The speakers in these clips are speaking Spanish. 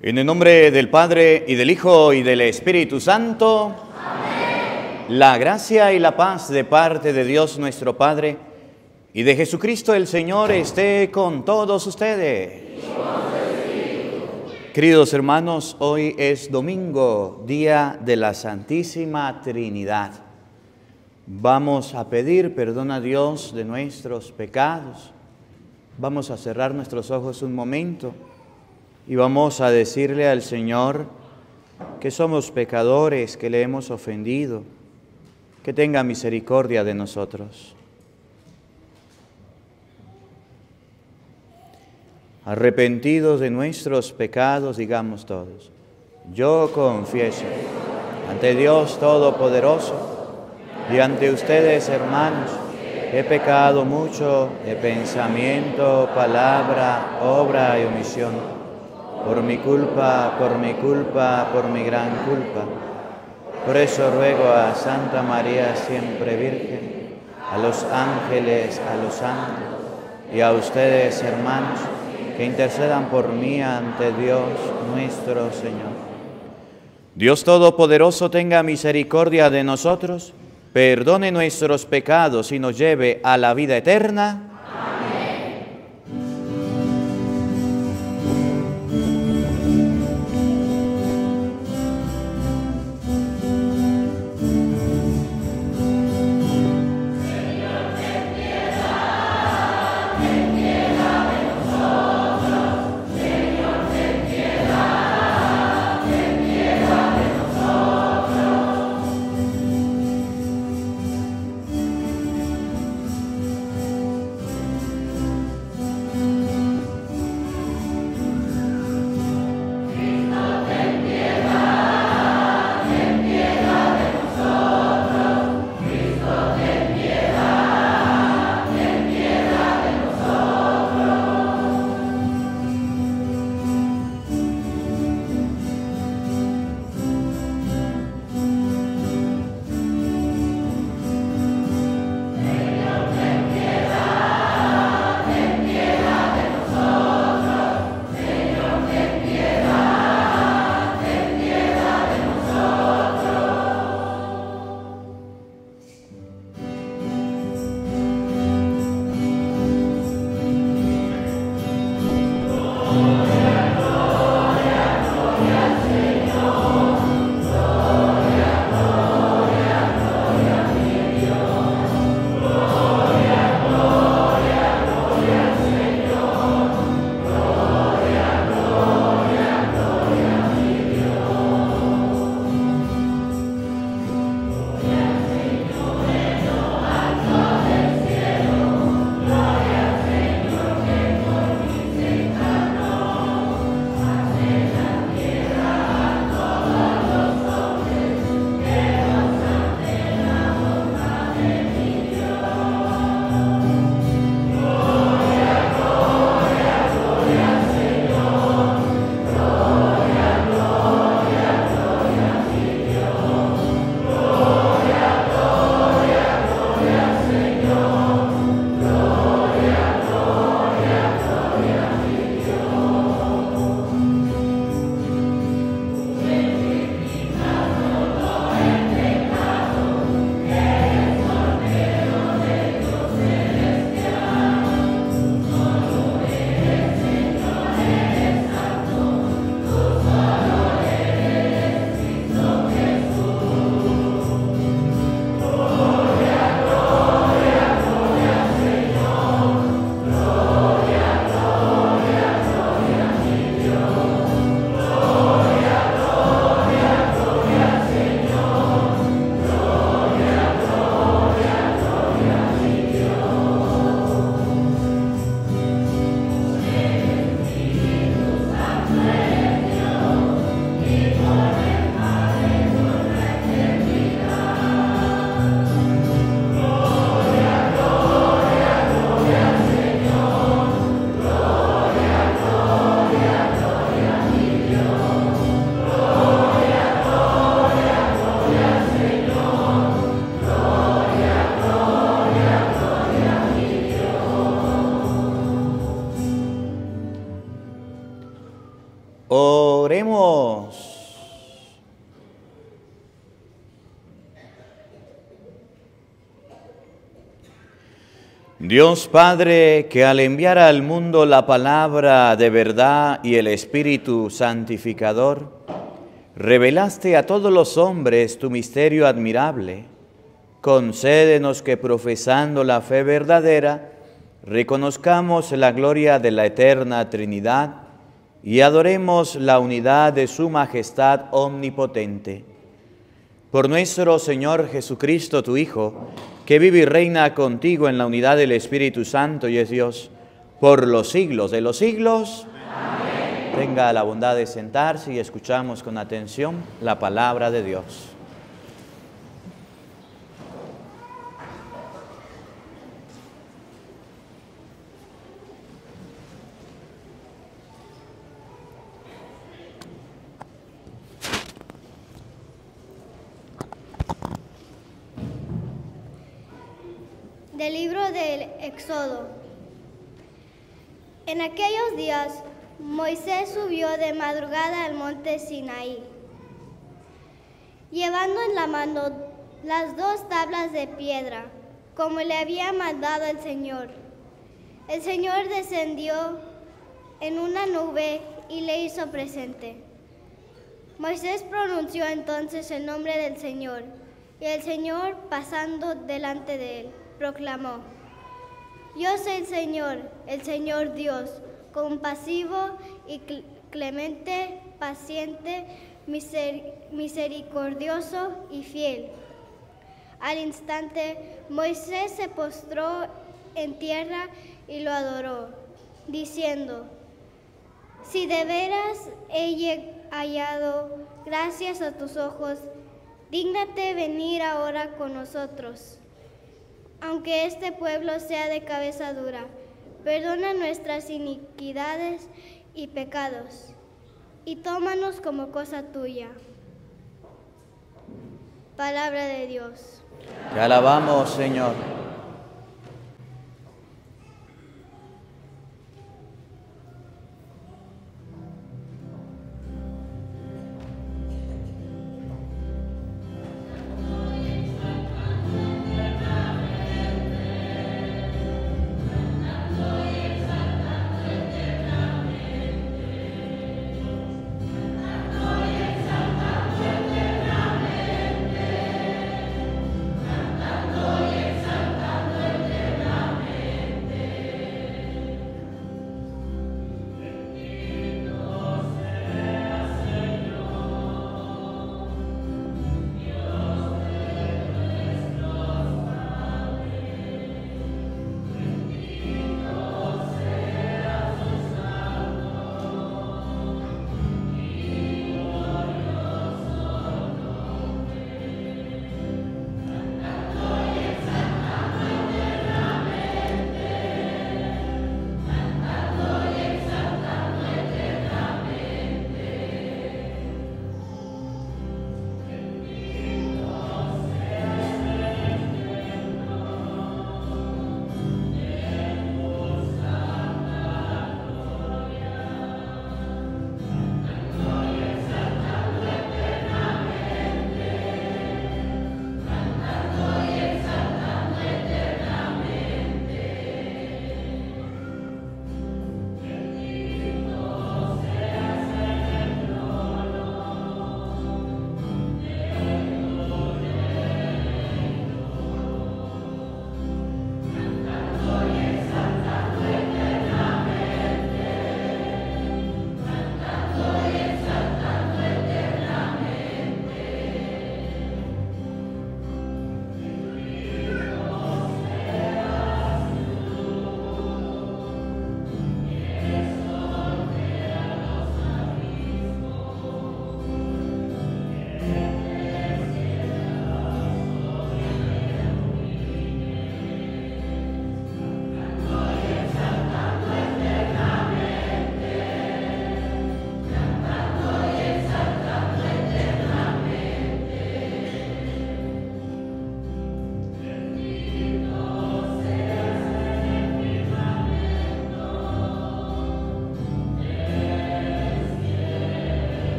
En el nombre del Padre, y del Hijo, y del Espíritu Santo. Amén. La gracia y la paz de parte de Dios nuestro Padre y de Jesucristo el Señor esté con todos ustedes. Queridos hermanos, hoy es domingo, día de la Santísima Trinidad. Vamos a pedir perdón a Dios de nuestros pecados. Vamos a cerrar nuestros ojos un momento y vamos a decirle al Señor que somos pecadores, que le hemos ofendido, que tenga misericordia de nosotros. Arrepentidos de nuestros pecados, digamos todos: yo confieso ante Dios Todopoderoso y ante ustedes, hermanos, he pecado mucho de pensamiento, palabra, obra y omisión. Por mi culpa, por mi gran culpa. Por eso ruego a Santa María, siempre Virgen, a los ángeles, a los santos y a ustedes, hermanos, que intercedan por mí ante Dios nuestro Señor. Dios Todopoderoso tenga misericordia de nosotros, perdone nuestros pecados y nos lleve a la vida eterna. Dios Padre, que al enviar al mundo la palabra de verdad y el Espíritu santificador, revelaste a todos los hombres tu misterio admirable. Concédenos que profesando la fe verdadera, reconozcamos la gloria de la eterna Trinidad y adoremos la unidad de su majestad omnipotente. Por nuestro Señor Jesucristo, tu Hijo, que vive y reina contigo en la unidad del Espíritu Santo y es Dios, por los siglos de los siglos. Amén. Tenga la bondad de sentarse y escuchamos con atención la palabra de Dios. Del libro del Éxodo. En aquellos días, Moisés subió de madrugada al monte Sinaí, llevando en la mano las 2 tablas de piedra, como le había mandado el Señor. El Señor descendió en una nube y le hizo presente. Moisés pronunció entonces el nombre del Señor, y el Señor, pasando delante de él, proclamó: Yo soy el Señor Dios, compasivo y clemente, paciente, misericordioso y fiel. Al instante, Moisés se postró en tierra y lo adoró, diciendo: Si de veras he hallado gracias a tus ojos, dígnate venir ahora con nosotros. Aunque este pueblo sea de cabeza dura, perdona nuestras iniquidades y pecados, y tómanos como cosa tuya. Palabra de Dios. Te alabamos, Señor.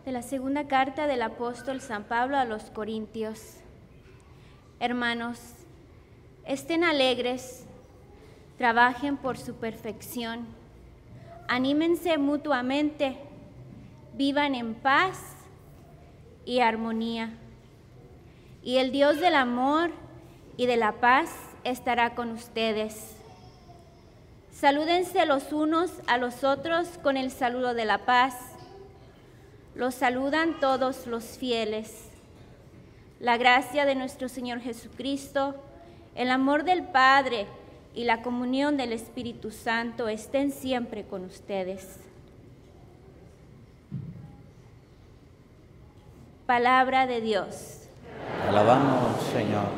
De la segunda carta del apóstol San Pablo a los Corintios. Hermanos, estén alegres, trabajen por su perfección, anímense mutuamente, vivan en paz y armonía. Y el Dios del amor y de la paz estará con ustedes. Salúdense los unos a los otros con el saludo de la paz. Los saludan todos los fieles. La gracia de nuestro Señor Jesucristo, el amor del Padre y la comunión del Espíritu Santo estén siempre con ustedes. Palabra de Dios. Alabamos, Señor.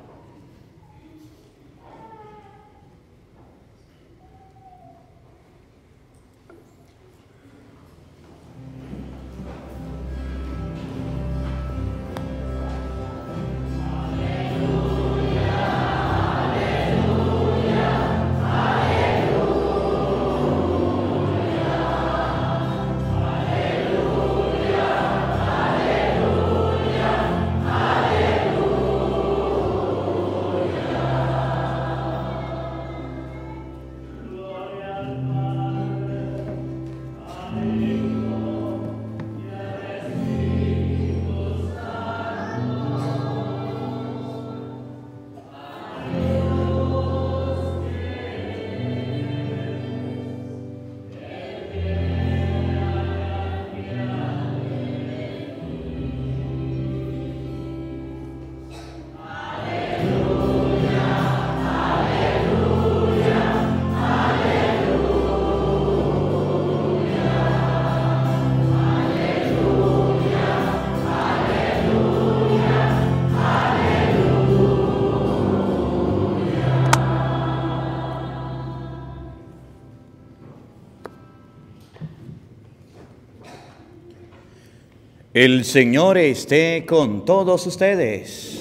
El Señor esté con todos ustedes.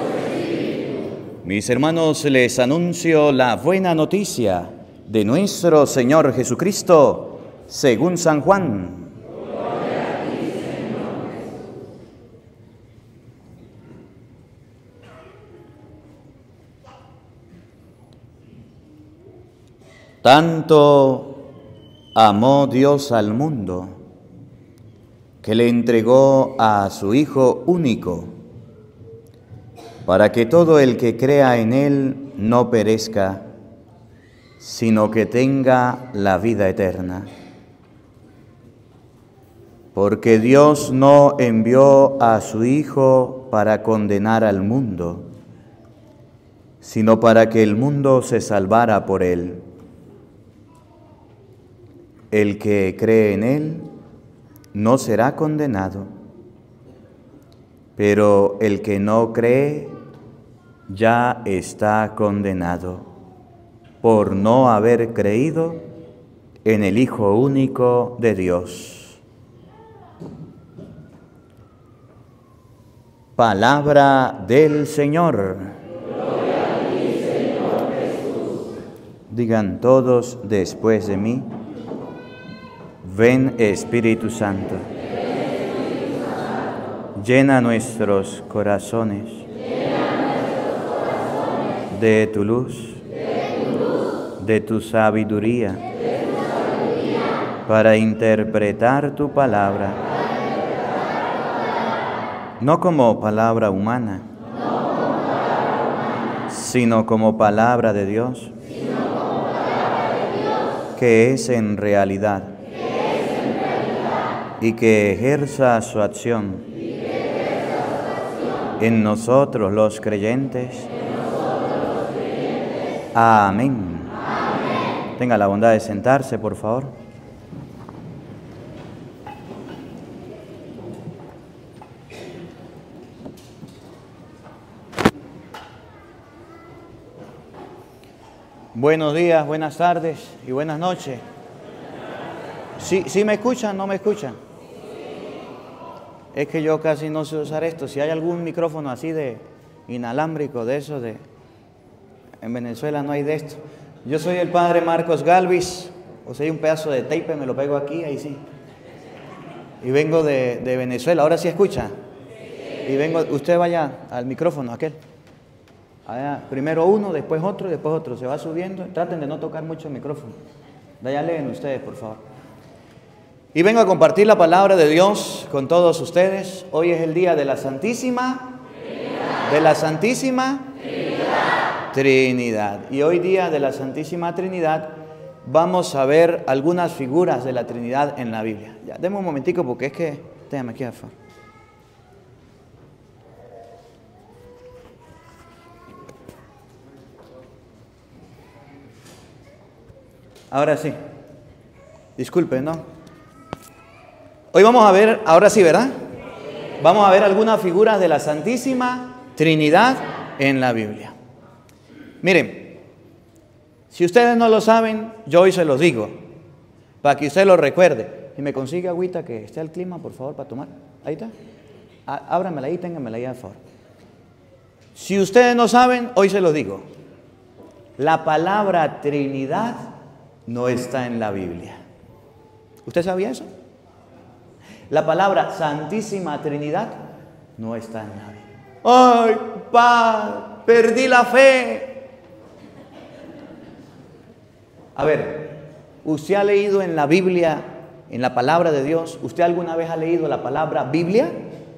Mis hermanos, les anuncio la buena noticia de nuestro Señor Jesucristo, según San Juan. Tanto amó Dios al mundo, que le entregó a su Hijo único, para que todo el que crea en Él no perezca, sino que tenga la vida eterna. Porque Dios no envió a su Hijo para condenar al mundo, sino para que el mundo se salvara por Él. El que cree en Él no será condenado, pero el que no cree ya está condenado por no haber creído en el Hijo único de Dios. Palabra del Señor. Gloria a ti, Señor Jesús. Digan todos después de mí: ven Espíritu Santo, llena nuestros corazones de tu luz, de tu sabiduría, para interpretar tu palabra, no como palabra humana, sino como palabra de Dios, que es en realidad y que ejerza su acción en nosotros los creyentes. Amén. Tenga la bondad de sentarse, por favor. Buenos días, buenas tardes y buenas noches. ¿Sí me escuchan? ¿No me escuchan? Es que yo casi no sé usar esto. Si hay algún micrófono así de inalámbrico, de eso, en Venezuela no hay de esto. Yo soy el padre Marcos Galvis. O sea, hay un pedazo de tape, me lo pego aquí, ahí sí. Y vengo de Venezuela. ¿Ahora sí escucha? Y vengo, usted vaya al micrófono, aquel. Allá, primero uno, después otro. Se va subiendo. Traten de no tocar mucho el micrófono. De allá leen ustedes, por favor. Y vengo a compartir la palabra de Dios con todos ustedes. Hoy es el día de la Santísima Trinidad. De la Santísima Trinidad. Y hoy día de la Santísima Trinidad vamos a ver algunas figuras de la Trinidad en la Biblia. Ya, deme un momentico porque es que... Déjame aquí, por favor. Ahora sí. Disculpen, ¿no? Hoy vamos a ver, ahora sí, ¿verdad? Vamos a ver algunas figuras de la Santísima Trinidad en la Biblia. Miren, si ustedes no lo saben, yo hoy se los digo, para que usted lo recuerde. Y me consigue agüita que esté al clima, por favor, para tomar. Ahí está. Ábramela ahí, ténganmela ahí, por favor. Si ustedes no saben, hoy se los digo. La palabra Trinidad no está en la Biblia. ¿Usted sabía eso? La palabra Santísima Trinidad no está en la Biblia. ¡Ay, Padre! Perdí la fe. A ver, ¿usted ha leído en la Biblia, en la palabra de Dios, usted alguna vez ha leído la palabra Biblia?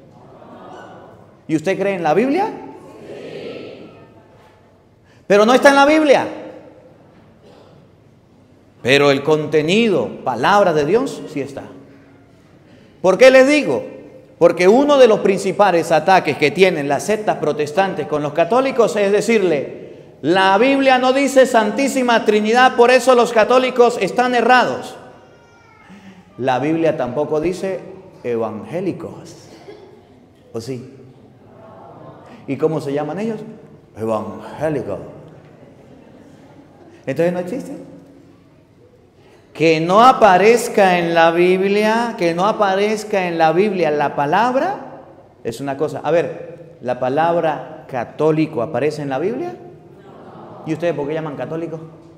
¿Y usted cree en la Biblia? Sí. Pero no está en la Biblia. Pero el contenido, palabra de Dios, sí está. ¿Por qué les digo? Porque uno de los principales ataques que tienen las sectas protestantes con los católicos es decirle, la Biblia no dice Santísima Trinidad, por eso los católicos están errados. La Biblia tampoco dice evangélicos. ¿O sí? ¿Y cómo se llaman ellos? Evangélicos. Entonces no existe. Que no aparezca en la Biblia, la palabra, es una cosa. A ver, ¿la palabra católico aparece en la Biblia? ¿Y ustedes por qué llaman católico?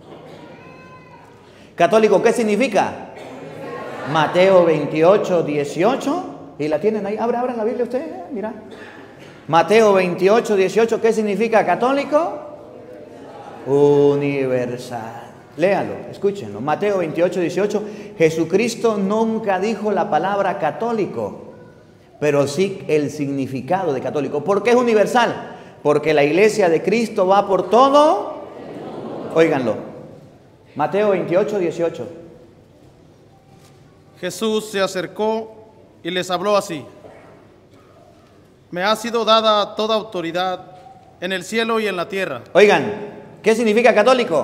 ¿Católico qué significa? Mateo 28, 18. ¿Y la tienen ahí? Abran la Biblia ustedes, mira. Mateo 28, 18, ¿qué significa católico? Universal. Léalo, escúchenlo. Mateo 28, 18. Jesucristo nunca dijo la palabra católico, pero sí el significado de católico. ¿Por qué es universal? Porque la iglesia de Cristo va por todo. Óiganlo. Mateo 28, 18. Jesús se acercó y les habló así. Me ha sido dada toda autoridad en el cielo y en la tierra. Oigan, ¿qué significa católico?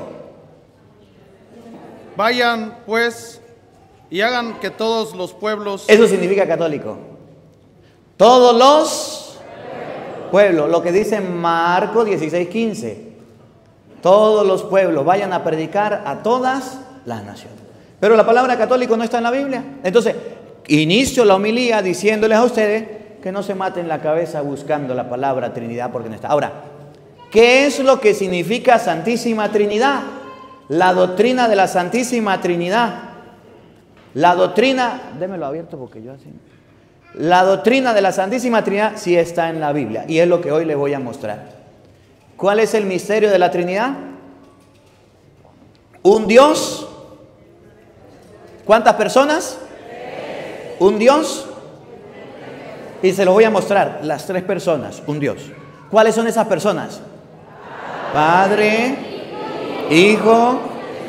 Vayan, pues, y hagan que todos los pueblos... Eso significa católico. Todos los pueblos, lo que dice Marcos 16, 15. Todos los pueblos vayan a predicar a todas las naciones. Pero la palabra católico no está en la Biblia. Entonces, inicio la homilía diciéndoles a ustedes que no se maten la cabeza buscando la palabra Trinidad porque no está. Ahora, ¿qué es lo que significa Santísima Trinidad? La doctrina de la Santísima Trinidad. La doctrina, démelo abierto porque yo así. La doctrina de la Santísima Trinidad sí está en la Biblia y es lo que hoy les voy a mostrar. ¿Cuál es el misterio de la Trinidad? Un Dios. ¿Cuántas personas? Un Dios. Y se lo voy a mostrar, las tres personas, un Dios. ¿Cuáles son esas personas? Padre, Hijo,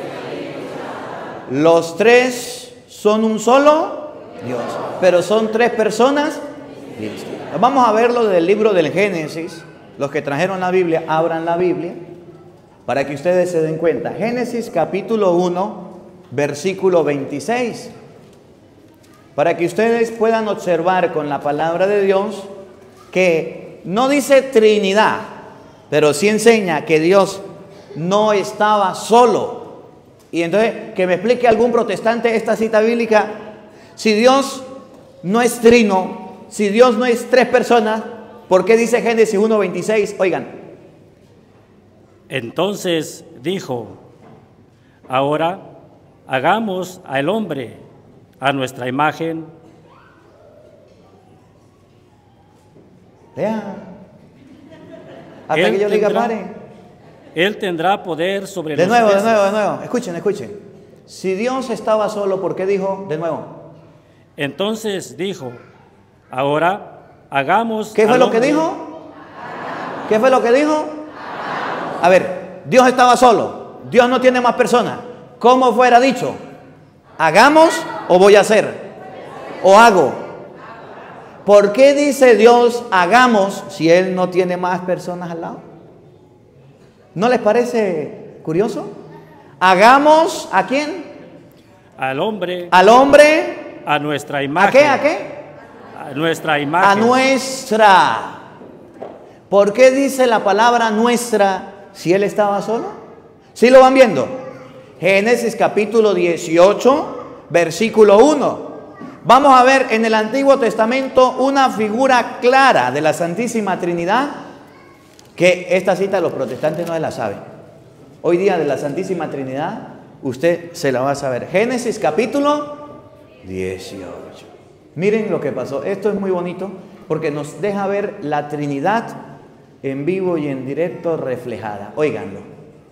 los tres son un solo Dios, pero son tres personas distintas. Vamos a verlo del libro del Génesis. Los que trajeron la Biblia, abran la Biblia para que ustedes se den cuenta. Génesis capítulo 1, versículo 26. Para que ustedes puedan observar con la palabra de Dios que no dice Trinidad, pero sí enseña que Dios no estaba solo. Y entonces, que me explique algún protestante esta cita bíblica. Si Dios no es trino, si Dios no es tres personas, ¿por qué dice Génesis 1:26? Oigan. Entonces dijo, ahora hagamos al hombre a nuestra imagen, Lea. Hasta que yo diga pare. Él tendrá poder sobre De los nuevo. peces. Escuchen. Si Dios estaba solo, ¿por qué dijo de nuevo? Entonces dijo, ahora hagamos. ¿Qué fue al lo que hombre. dijo? ¿Qué fue lo que dijo? A ver, Dios estaba solo. Dios no tiene más personas. ¿Cómo fuera dicho? ¿Hagamos o voy a hacer? ¿O hago? ¿Por qué dice Dios hagamos si Él no tiene más personas al lado? ¿No les parece curioso? Hagamos ¿a quién? Al hombre. Al hombre. A nuestra ¿A imagen. qué? ¿A qué? A nuestra imagen. A nuestra. ¿Por qué dice la palabra nuestra si Él estaba solo? ¿Sí lo van viendo? Génesis capítulo 18, versículo 1. Vamos a ver en el Antiguo Testamento una figura clara de la Santísima Trinidad, que esta cita los protestantes no se la saben. Hoy día de la Santísima Trinidad usted se la va a saber. Génesis capítulo 18. Miren lo que pasó. Esto es muy bonito porque nos deja ver la Trinidad en vivo y en directo reflejada. Óiganlo.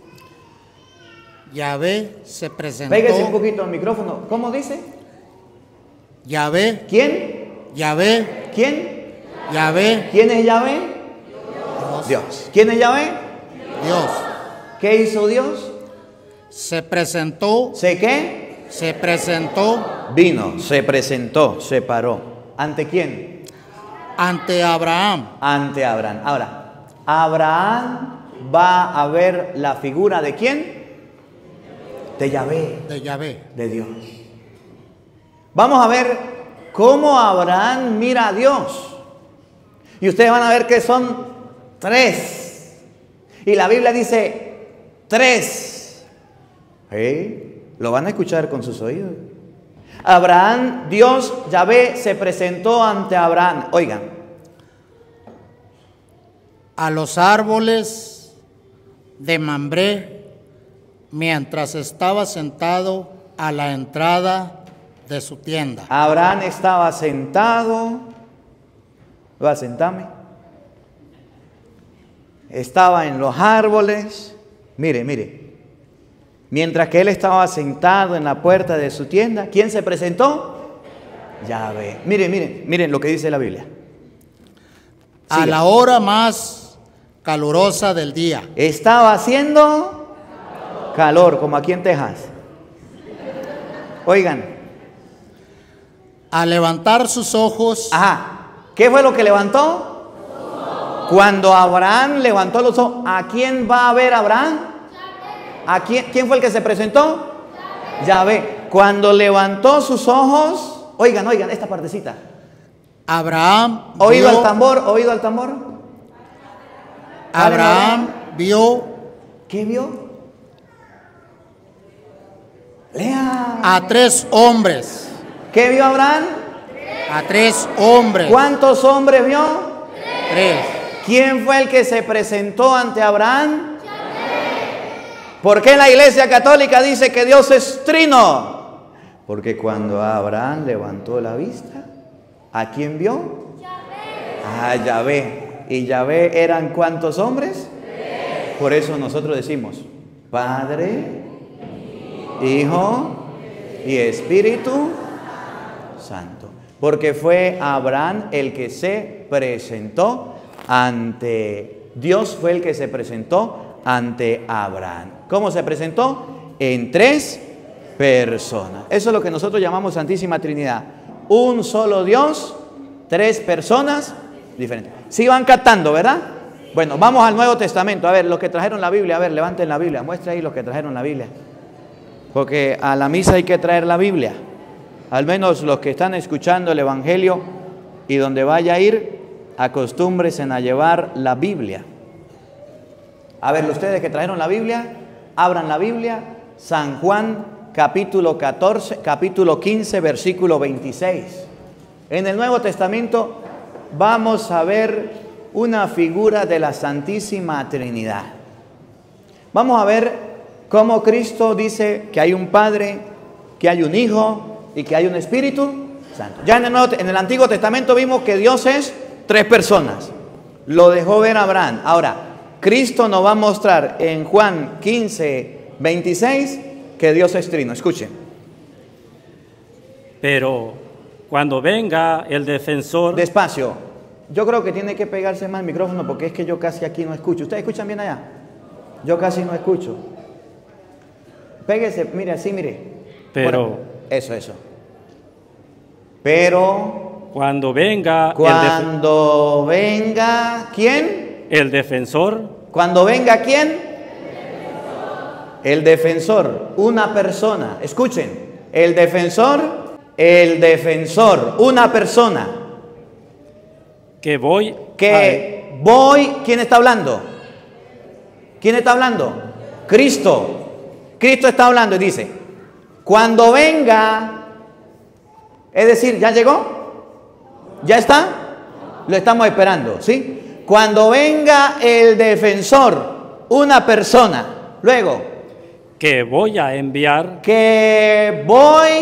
Yahvé se presentó. Pégase un poquito al micrófono. ¿Cómo dice? Yahvé. ¿Quién? Yahvé. ¿Quién? Yahvé. ¿Quién es Yahvé? Dios. ¿Quién es Yahvé? Dios. ¿Qué hizo Dios? Se presentó. ¿Se qué? Se presentó Vino, se presentó, se paró. ¿Ante quién? ante Abraham. Ante Abraham. Ahora, Abraham va a ver la figura de quién? De Yahvé, De Yahvé. de Dios. Vamos a ver cómo Abraham mira a Dios. Y ustedes van a ver que son 3. Y la Biblia dice 3. Lo van a escuchar con sus oídos. Abraham, Dios, Yahvé, se presentó ante Abraham. Oigan. A los árboles de Mambré, mientras estaba sentado a la entrada de su tienda. Abraham estaba sentado. Va a sentarme. Estaba en los árboles. Mire. Mientras que él estaba sentado en la puerta de su tienda, ¿quién se presentó? Yahvé. Miren lo que dice la Biblia. A la hora más calurosa del día. Estaba haciendo calor, como aquí en Texas. Oigan. Al levantar sus ojos. Ajá. ¿Qué fue lo que levantó? Cuando Abraham levantó los ojos, ¿a quién va a ver Abraham? ¿A quién fue el que se presentó? Yahvé. Cuando levantó sus ojos, oigan esta partecita. Abraham Oído vio, al tambor. Abraham vio ¿Qué vio? Lea. a 3 hombres. ¿Qué vio Abraham? A 3 hombres. ¿Cuántos hombres vio? 3. ¿Quién fue el que se presentó ante Abraham? ¿Por qué la Iglesia Católica dice que Dios es trino? Porque cuando Abraham levantó la vista, ¿a quién vio? A Yahvé. ¿Y Yahvé eran cuántos hombres? 3. Por eso nosotros decimos Padre, Hijo y Espíritu Santo. Porque fue Abraham el que se presentó ante Dios, fue el que se presentó ante Abraham. ¿Cómo se presentó? En 3 personas. Eso es lo que nosotros llamamos Santísima Trinidad. Un solo Dios, 3 personas diferentes. Sí van captando, ¿verdad? Bueno, vamos al Nuevo Testamento. A ver, los que trajeron la Biblia, a ver, levanten la Biblia. Muestra ahí los que trajeron la Biblia. Porque a la misa hay que traer la Biblia. Al menos los que están escuchando el Evangelio y donde vaya a ir, acostúmbrense a llevar la Biblia. A ver, ustedes que trajeron la Biblia, abran la Biblia, San Juan capítulo 15, versículo 26. En el Nuevo Testamento vamos a ver una figura de la Santísima Trinidad. Vamos a ver cómo Cristo dice que hay un Padre, que hay un Hijo y que hay un Espíritu Santo. Ya en el Antiguo Testamento vimos que Dios es 3 personas. Lo dejó ver Abraham. Ahora, Cristo nos va a mostrar en Juan 15, 26 que Dios es trino. Escuchen. Pero cuando venga el defensor... Despacio. Yo creo que tiene que pegarse más el micrófono porque es que yo casi aquí no escucho. ¿Ustedes escuchan bien allá? Yo casi no escucho. Péguese, mire así, mire. Pero... Bueno, eso. Pero... Cuando venga... venga... ¿Quién? El defensor. Cuando venga, ¿quién? El defensor. Una persona. Escuchen. El defensor, una persona. Que voy... ¿Quién está hablando? ¿Quién está hablando? Cristo. Cristo está hablando y dice, cuando venga, es decir, ¿ya llegó? ¿Ya está? Lo estamos esperando, ¿sí? Cuando venga el defensor, una persona, luego. Que voy a enviar. Que voy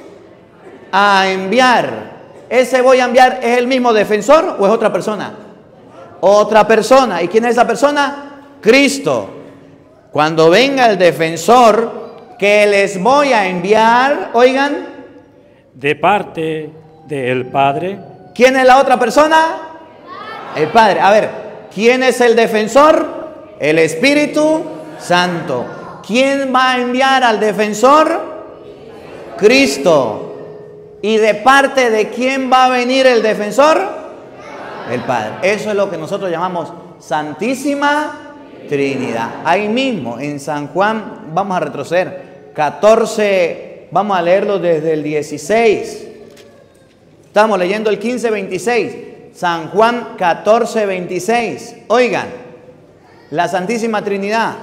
a enviar. ¿Ese voy a enviar es el mismo defensor o es otra persona? Otra persona. ¿Y quién es esa persona? Cristo. Cuando venga el defensor que les voy a enviar, oigan. De parte del Padre. ¿Quién es la otra persona? El Padre. A ver, ¿quién es el defensor? El Espíritu Santo. ¿Quién va a enviar al defensor? Cristo. ¿Y de parte de quién va a venir el defensor? El Padre. Eso es lo que nosotros llamamos Santísima Trinidad. Ahí mismo, en San Juan, vamos a retroceder. 14, vamos a leerlo desde el 16. Estamos leyendo el 15, 26. San Juan 14, 26. Oigan, la Santísima Trinidad.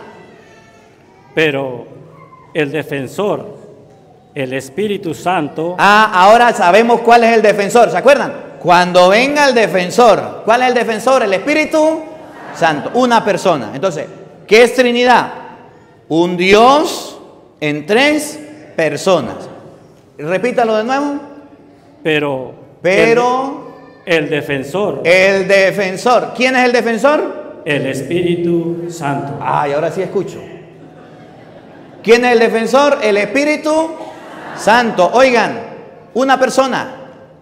Pero el defensor, el Espíritu Santo. Ahora sabemos cuál es el defensor. ¿Se acuerdan? Cuando venga el defensor. ¿Cuál es el defensor? El Espíritu Santo. Una persona. Entonces, ¿qué es Trinidad? Un Dios en tres personas. Repítalo de nuevo. Pero el defensor. El defensor. ¿Quién es el defensor? El Espíritu Santo. Y ahora sí escucho. ¿Quién es el defensor? El Espíritu Santo. Oigan, una persona.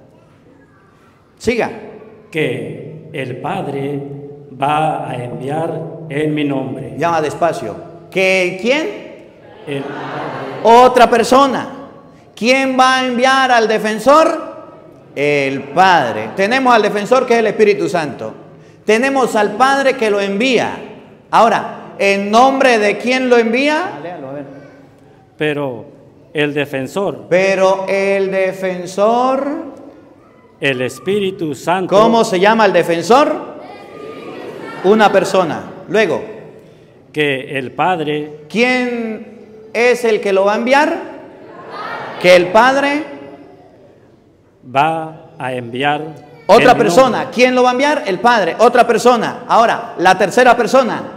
Siga. Que el Padre va a enviar en mi nombre. Llama despacio. ¿Que quién? El Otra persona. ¿Quién va a enviar al defensor? El Padre. Tenemos al defensor que es el Espíritu Santo. Tenemos al Padre que lo envía. Ahora, ¿en nombre de quién lo envía? Léalo, a ver. Pero el defensor. El Espíritu Santo. ¿Cómo se llama el defensor? Una persona. Luego. Que el Padre. ¿Quién es el que lo va a enviar? Que el Padre va a enviar. Otra persona. ¿Quién lo va a enviar? El Padre. Otra persona. Ahora, la tercera persona.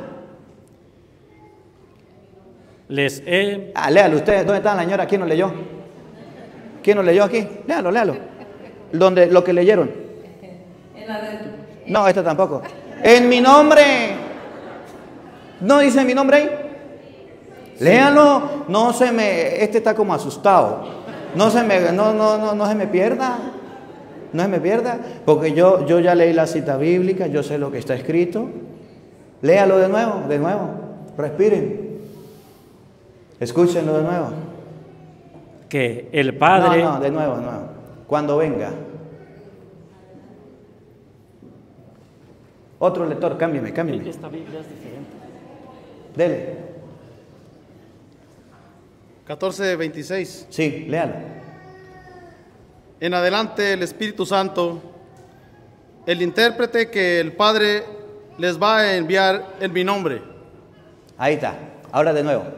Léalo usted. ¿Dónde está la señora? ¿Quién lo leyó? ¿Quién lo leyó aquí? Léalo. Lo que leyeron. No, este tampoco. En mi nombre. ¿No dice mi nombre ahí? Léalo. No se me. Este está como asustado. No se me pierda. No se me pierda. Porque yo ya leí la cita bíblica. Yo sé lo que está escrito. Léalo de nuevo. Respiren. Escúchenlo de nuevo. Que el Padre. No, de nuevo. Cuando venga. Otro lector, cámbiame. Esta Biblia es diferente. Dele. 14, 26. Sí, léalo. En adelante el Espíritu Santo, el intérprete que el Padre les va a enviar en mi nombre. Ahí está. Ahora de nuevo.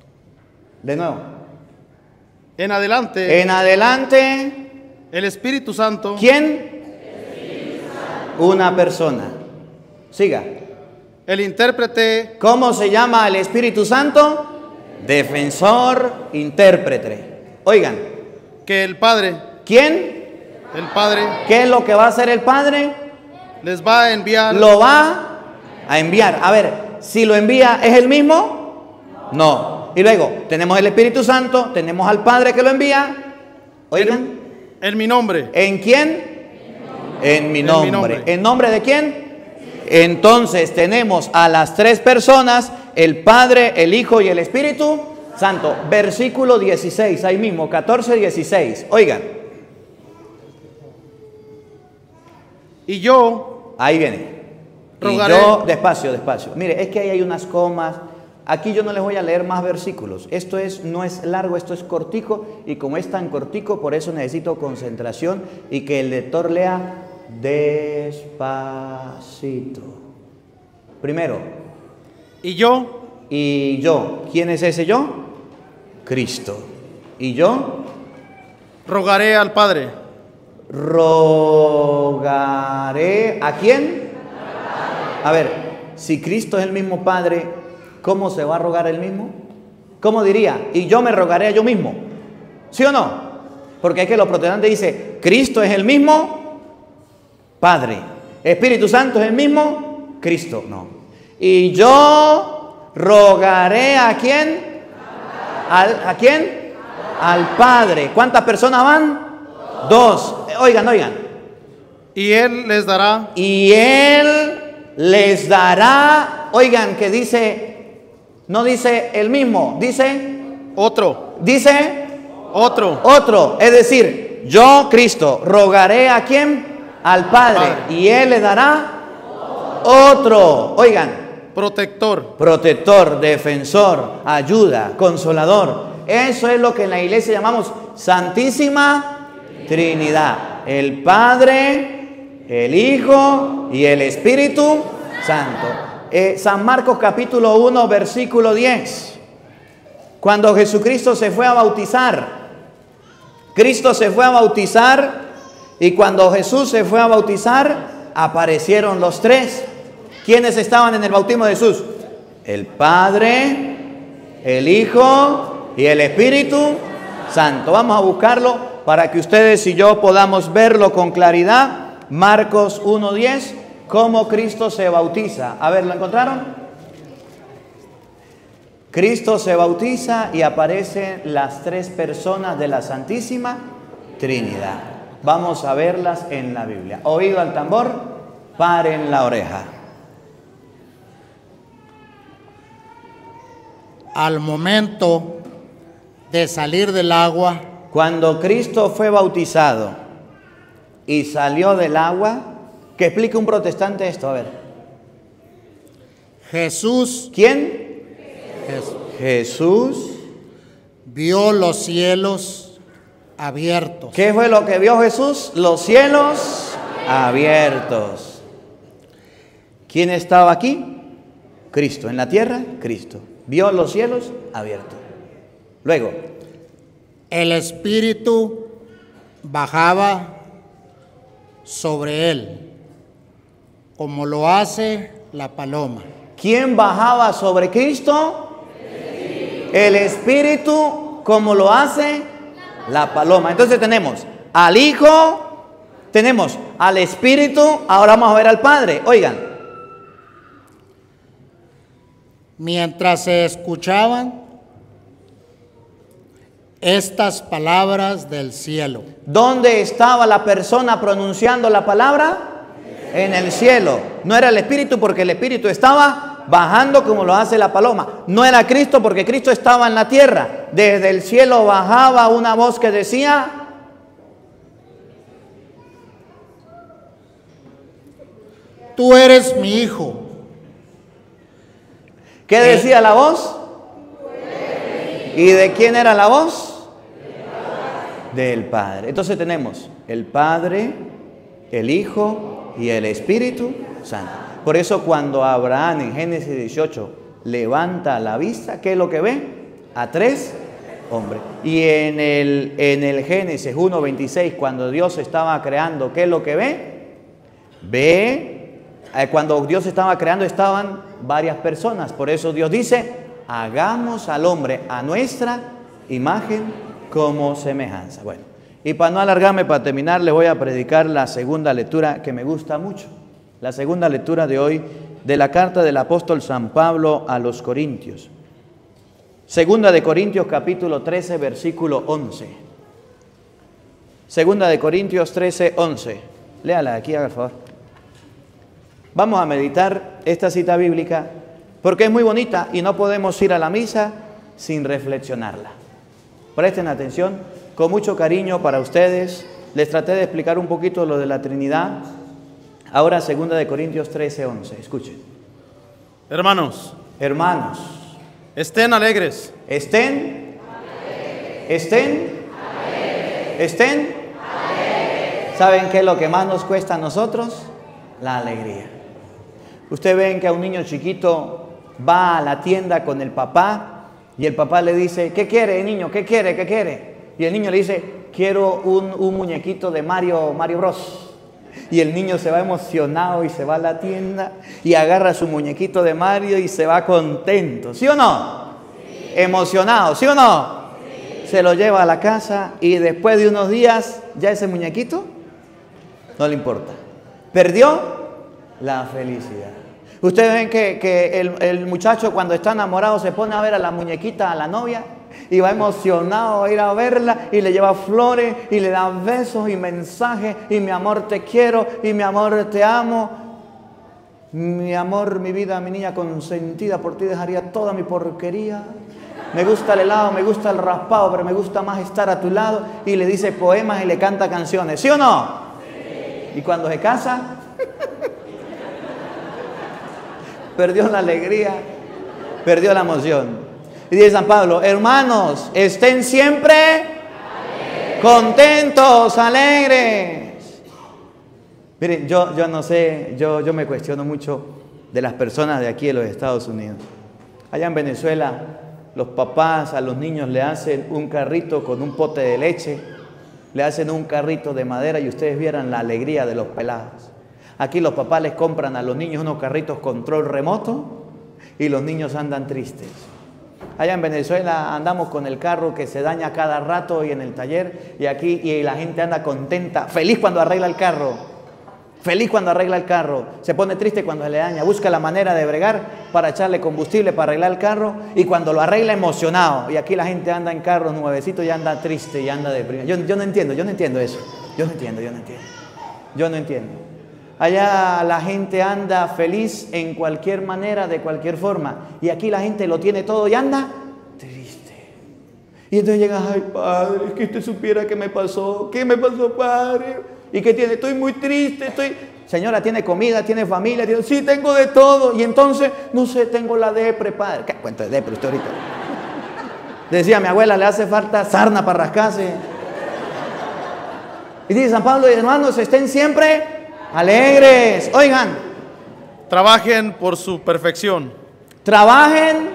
En adelante. El Espíritu Santo. ¿Quién? Una persona. Siga. El intérprete. ¿Cómo se llama el Espíritu Santo? Defensor, intérprete. Oigan. Que el Padre. ¿Quién? El Padre. ¿Qué es lo que va a hacer el Padre? les va a enviar. Lo va a enviar. A ver, si lo envía, ¿es el mismo? No. Y luego, tenemos el Espíritu Santo, tenemos al Padre que lo envía. Oigan. En mi nombre. ¿En quién? En mi nombre. ¿En nombre de quién? Entonces tenemos a las tres personas, el Padre, el Hijo y el Espíritu Santo. Versículo 16, ahí mismo, 14, 16. Oigan. Y yo. Ahí viene. Rogaré. Y yo, despacio, despacio. Mire, es que ahí hay unas comas. Aquí yo no les voy a leer más versículos. Esto no es largo, esto es cortico. Y como es tan cortico, por eso necesito concentración y que el lector lea despacito. Primero. Y yo. Y yo. ¿Quién es ese yo? Cristo. Y yo. Rogaré al Padre. Rogaré. ¿A quién? A ver, si Cristo es el mismo Padre, ¿cómo se va a rogar él mismo? ¿Cómo diría? Y yo me rogaré a yo mismo. ¿Sí o no? Porque es que los protestantes dicen, Cristo es el mismo Padre. Espíritu Santo es el mismo Cristo. No. Y yo rogaré ¿a quién? ¿A quién? Al Padre. ¿Cuántas personas van? Dos. Oigan, oigan. Y Él les dará. Y Él les dará. Oigan, que dice, no dice el mismo, dice Otro. Dice Otro. otro. Es decir, yo, Cristo, rogaré ¿a quién? Al Padre. Y Él le dará otro. Oigan. Protector. Protector, defensor, ayuda, consolador. Eso es lo que en la iglesia llamamos Santísima Trinidad. El Padre, el Hijo y el Espíritu Santo. San Marcos capítulo 1, versículo 10. Cuando Jesucristo se fue a bautizar. Cristo se fue a bautizar y cuando Jesús se fue a bautizar, aparecieron los tres. ¿Quiénes estaban en el bautismo de Jesús? El Padre, el Hijo y el Espíritu Santo. Vamos a buscarlo para que ustedes y yo podamos verlo con claridad. Marcos 1:10, cómo Cristo se bautiza. A ver, ¿lo encontraron? Cristo se bautiza y aparecen las tres personas de la Santísima Trinidad. Vamos a verlas en la Biblia. Oído al tambor, paren la oreja. Al momento de salir del agua, Cuando Cristo fue bautizado y salió del agua, que explique un protestante esto, a ver. Jesús, ¿Quién? Jesús. vio los cielos abiertos. ¿Qué fue lo que vio Jesús? Los cielos abiertos. ¿Quién estaba aquí? Cristo. En la tierra, Cristo. Vio los cielos abiertos. Luego, El Espíritu bajaba sobre él, como lo hace la paloma. ¿quién bajaba sobre Cristo? El Espíritu, como lo hace la paloma. Entonces tenemos al Hijo, tenemos al Espíritu, ahora vamos a ver al Padre. Oigan, Mientras se escuchaban estas palabras del cielo, ¿dónde estaba la persona pronunciando la palabra? En el cielo. No era el Espíritu porque el Espíritu estaba bajando como lo hace la paloma. No era Cristo porque Cristo estaba en la tierra. Desde el cielo bajaba una voz que decía: tú eres mi hijo. ¿Qué decía la voz? ¿Y de quién era la voz? Del Padre. Entonces tenemos el Padre, el Hijo y el Espíritu Santo. Por eso cuando Abraham en Génesis 18 levanta la vista, ¿qué es lo que ve? A tres hombres. Y en el Génesis 1:26, cuando Dios estaba creando, ¿qué es lo que ve? Cuando Dios estaba creando estaban varias personas. Por eso Dios dice: hagamos al hombre a nuestra imagen como semejanza. Bueno, y para no alargarme, para terminar, les voy a predicar la segunda lectura que me gusta mucho. La segunda lectura de hoy de la carta del apóstol San Pablo a los Corintios. Segunda de Corintios capítulo 13, versículo 11. Segunda de Corintios 13, 11. Léala aquí, haga el favor. Vamos a meditar esta cita bíblica porque es muy bonita y no podemos ir a la misa sin reflexionarla. Presten atención, con mucho cariño para ustedes. Les traté de explicar un poquito lo de la Trinidad. Ahora, segunda de Corintios 13, 11. Escuchen. Hermanos, Estén alegres. ¿Saben qué es lo que más nos cuesta a nosotros? La alegría. Ustedes ven que a un niño chiquito va a la tienda con el papá y el papá le dice, ¿qué quiere, niño? ¿Qué quiere? Y el niño le dice, quiero un muñequito de Mario Bros. Y el niño se va emocionado y se va a la tienda y agarra su muñequito de Mario y se va contento. ¿Sí o no? Sí. Emocionado, ¿sí o no? Sí. Se lo lleva a la casa y después de unos días ya ese muñequito no le importa. Perdió la felicidad. Ustedes ven que el muchacho cuando está enamorado se pone a ver a la muñequita, a la novia, y va emocionado a ir a verla y le lleva flores y le da besos y mensajes y mi amor te quiero y mi amor te amo. Mi amor, mi vida, mi niña consentida, por ti dejaría toda mi porquería. Me gusta el helado, me gusta el raspado, pero me gusta más estar a tu lado. Y le dice poemas y le canta canciones, ¿sí o no? Sí. Y cuando se casa, perdió la alegría, perdió la emoción. Y dice San Pablo, hermanos, estén siempre contentos, alegres. Miren, yo no sé, yo me cuestiono mucho de las personas de aquí de los Estados Unidos. Allá en Venezuela, los papás a los niños le hacen un carrito con un pote de leche, le hacen un carrito de madera y ustedes vieran la alegría de los pelados. Aquí los papás les compran a los niños unos carritos control remoto y los niños andan tristes. Allá en Venezuela andamos con el carro que se daña cada rato y en el taller, y aquí y la gente anda contenta, feliz cuando arregla el carro, se pone triste cuando se le daña, busca la manera de bregar para echarle combustible para arreglar el carro, y cuando lo arregla emocionado. Y aquí la gente anda en carros nuevecitos y anda triste y anda deprimido. Yo no entiendo eso. Yo no entiendo. Allá la gente anda feliz en cualquier manera, de cualquier forma. Y aquí la gente lo tiene todo y anda triste. Y entonces llega, ay padre, es que usted supiera qué me pasó. ¿Qué me pasó, padre? ¿Y qué tiene? Estoy muy triste, Señora, ¿tiene comida? ¿Tiene familia? Sí, tengo de todo. Y entonces, no sé, tengo la depre, padre. ¿Qué cuento de depre usted ahorita? Decía mi abuela, le hace falta sarna para rascarse. Y dice San Pablo, hermanos, estén siempre alegres. Oigan, trabajen por su perfección. Trabajen.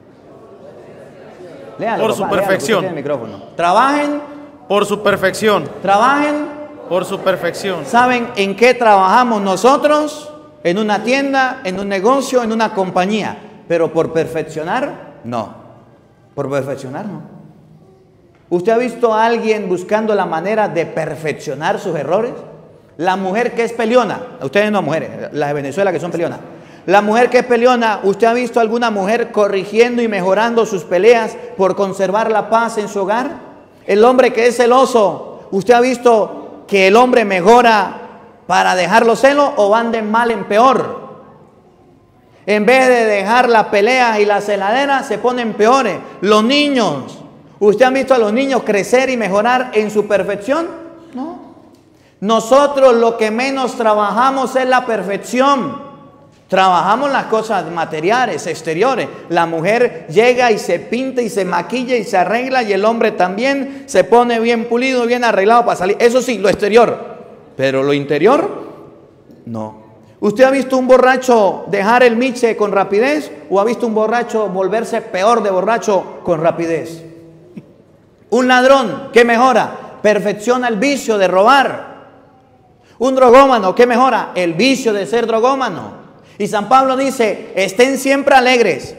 Léalo, por su perfección. Léalo, el micrófono. Trabajen por su perfección. Trabajen por su perfección. ¿Saben en qué trabajamos nosotros? En una tienda, en un negocio, en una compañía. Pero por perfeccionar, no. Por perfeccionar, no. ¿Usted ha visto a alguien buscando la manera de perfeccionar sus errores? La mujer que es peleona, ustedes no mujeres, las de Venezuela que son peleonas. La mujer que es peleona, ¿usted ha visto alguna mujer corrigiendo y mejorando sus peleas por conservar la paz en su hogar? El hombre que es celoso, ¿usted ha visto que el hombre mejora para dejar los celos o van de mal en peor? En vez de dejar las peleas y las celaderas, se ponen peores. Los niños, ¿usted ha visto a los niños crecer y mejorar en su perfección? No. Nosotros lo que menos trabajamos es la perfección. Trabajamos las cosas materiales, exteriores. La mujer llega y se pinta y se maquilla y se arregla, y el hombre también se pone bien pulido, bien arreglado para salir. Eso sí, lo exterior. Pero lo interior, no. ¿Usted ha visto un borracho dejar el miche con rapidez o ha visto un borracho volverse peor de borracho con rapidez? Un ladrón, ¿qué mejora? Perfecciona el vicio de robar. Un drogómano, ¿qué mejora? El vicio de ser drogómano. Y San Pablo dice, estén siempre alegres.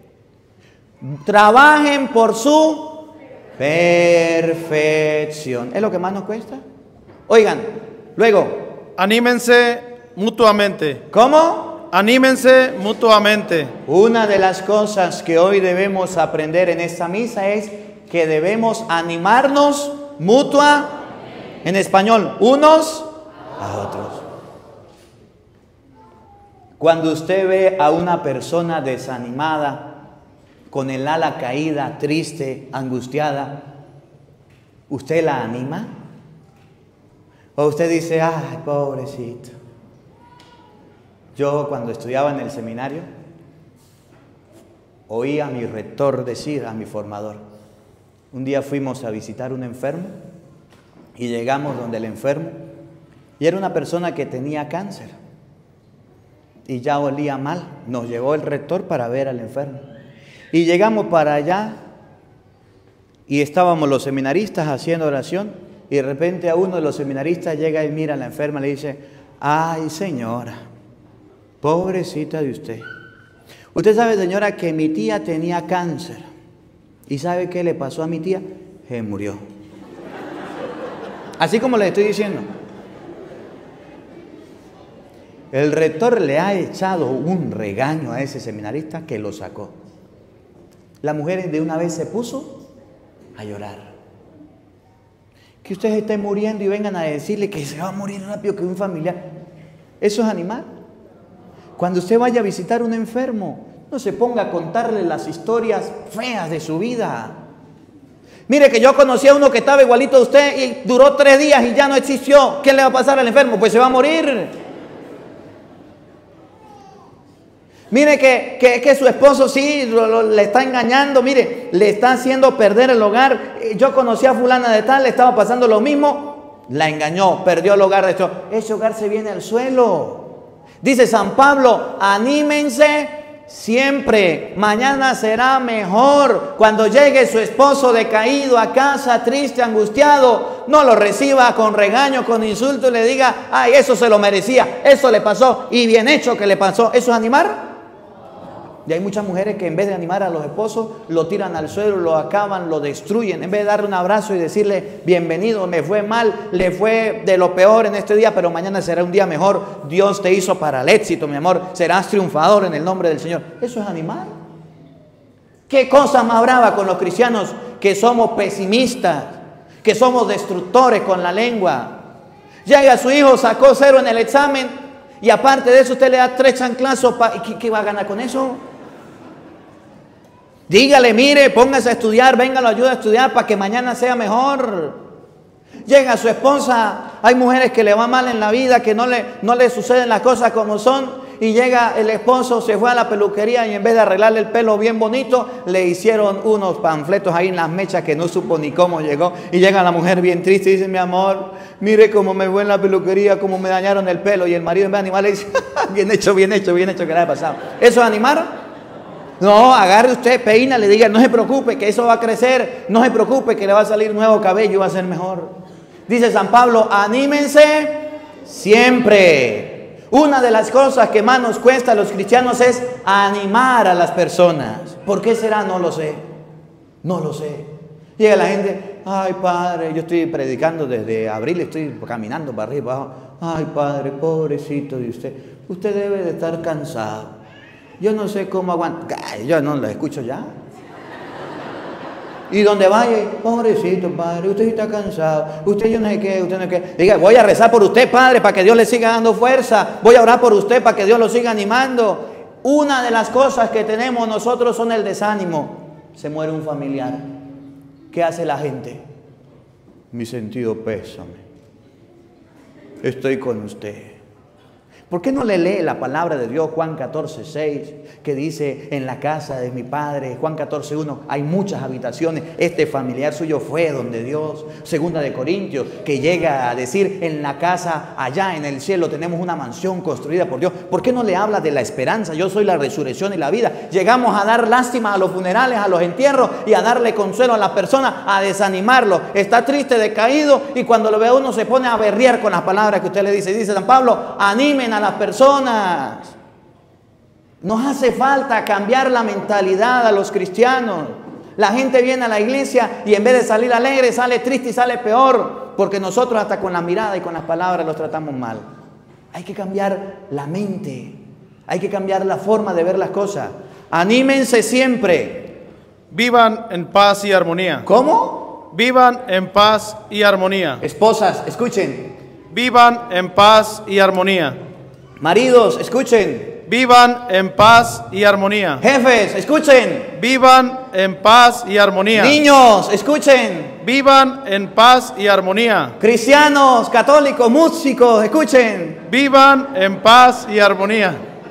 Trabajen por su perfección. ¿Es lo que más nos cuesta? Oigan, luego. Anímense mutuamente. ¿Cómo? Anímense mutuamente. Una de las cosas que hoy debemos aprender en esta misa es que debemos animarnos en español, unos a otros. Cuando usted ve a una persona desanimada, con el ala caída, triste, angustiada, ¿usted la anima? ¿O usted dice, ay, pobrecito? Yo cuando estudiaba en el seminario, oí a mi rector decir, a mi formador, un día fuimos a visitar un enfermo y llegamos donde el enfermo, y era una persona que tenía cáncer y ya olía mal. Nos llevó el rector para ver al enfermo. Y llegamos para allá y estábamos los seminaristas haciendo oración y de repente a uno de los seminaristas llega y mira a la enferma y le dice, ay señora, pobrecita de usted. Usted sabe, señora, que mi tía tenía cáncer. ¿Y sabe qué le pasó a mi tía? Se murió. Así como le estoy diciendo. El rector le ha echado un regaño a ese seminarista que lo sacó. La mujer de una vez se puso a llorar. Que usted se esté muriendo y vengan a decirle que se va a morir rápido que un familiar. Eso es animar. Cuando usted vaya a visitar a un enfermo, no se ponga a contarle las historias feas de su vida. Mire que yo conocí a uno que estaba igualito a usted y duró 3 días y ya no existió. ¿Qué le va a pasar al enfermo? Pues se va a morir. Mire que su esposo sí le está engañando, mire, le está haciendo perder el hogar. Yo conocí a fulana de tal, le estaba pasando lo mismo, la engañó, perdió el hogar de hecho. Ese hogar se viene al suelo. Dice San Pablo, anímense siempre, mañana será mejor. Cuando llegue su esposo decaído a casa, triste, angustiado, no lo reciba con regaño, con insulto y le diga, ay, eso se lo merecía, eso le pasó y bien hecho que le pasó. ¿Eso es animar? Y hay muchas mujeres que en vez de animar a los esposos, lo tiran al suelo, lo acaban, lo destruyen. En vez de darle un abrazo y decirle, bienvenido, me fue mal, le fue de lo peor en este día, pero mañana será un día mejor. Dios te hizo para el éxito, mi amor. Serás triunfador en el nombre del Señor. Eso es animar. ¿Qué cosa más brava con los cristianos que somos pesimistas, que somos destructores con la lengua? Llega su hijo, sacó 0 en el examen y aparte de eso usted le da 3 chanclazos. ¿Qué va a ganar con eso? Dígale, mire, póngase a estudiar, venga, lo ayuda a estudiar para que mañana sea mejor. Llega su esposa, hay mujeres que le va mal en la vida, que no le suceden las cosas como son, y llega el esposo, se fue a la peluquería y en vez de arreglarle el pelo bien bonito, le hicieron unos panfletos ahí en las mechas que no supo ni cómo llegó, y llega la mujer bien triste y dice, mi amor, mire cómo me fue en la peluquería, cómo me dañaron el pelo, y el marido en vez de animar le dice, bien hecho, que le haya pasado. ¿Eso es animar? No, agarre usted, peina, le diga, no se preocupe que eso va a crecer, no se preocupe que le va a salir nuevo cabello y va a ser mejor. Dice San Pablo, anímense siempre. Una de las cosas que más nos cuesta a los cristianos es animar a las personas. ¿Por qué será? No lo sé. No lo sé. Llega la gente, ay padre, yo estoy predicando desde abril, estoy caminando para arriba y para abajo. Ay padre, pobrecito de usted, usted debe de estar cansado. Yo no sé cómo aguantar. Yo no lo escucho ya. Y donde vaya, pobrecito padre, usted está cansado, usted yo no sé qué, usted no sé qué. Diga, voy a rezar por usted, padre, para que Dios le siga dando fuerza. Voy a orar por usted para que Dios lo siga animando. Una de las cosas que tenemos nosotros son el desánimo. Se muere un familiar. ¿Qué hace la gente? Mi sentido pésame. Estoy con usted. ¿Por qué no le lee la palabra de Dios, Juan 14:6, que dice, en la casa de mi Padre, Juan 14:1, hay muchas habitaciones, este familiar suyo fue donde Dios? Segunda de Corintios, que llega a decir, en la casa allá en el cielo tenemos una mansión construida por Dios. ¿Por qué no le habla de la esperanza? Yo soy la resurrección y la vida. Llegamos a dar lástima a los funerales, a los entierros y a darle consuelo a las personas, a desanimarlo. Está triste, decaído, y cuando lo ve a uno se pone a berrear con las palabras que usted le dice. Dice San Pablo, animen a las personas. Nos hace falta cambiar la mentalidad a los cristianos. La gente viene a la iglesia y en vez de salir alegre sale triste y sale peor, porque nosotros hasta con la mirada y con las palabras los tratamos mal. Hay que cambiar la mente. Hay que cambiar la forma de ver las cosas. Anímense siempre. Vivan en paz y armonía. ¿Cómo? Vivan en paz y armonía. Esposas, escuchen. Vivan en paz y armonía. Maridos, escuchen. Vivan en paz y armonía. Jefes, escuchen. Vivan en paz y armonía. Niños, escuchen. Vivan en paz y armonía. Cristianos, católicos, músicos, escuchen. Vivan en paz y armonía.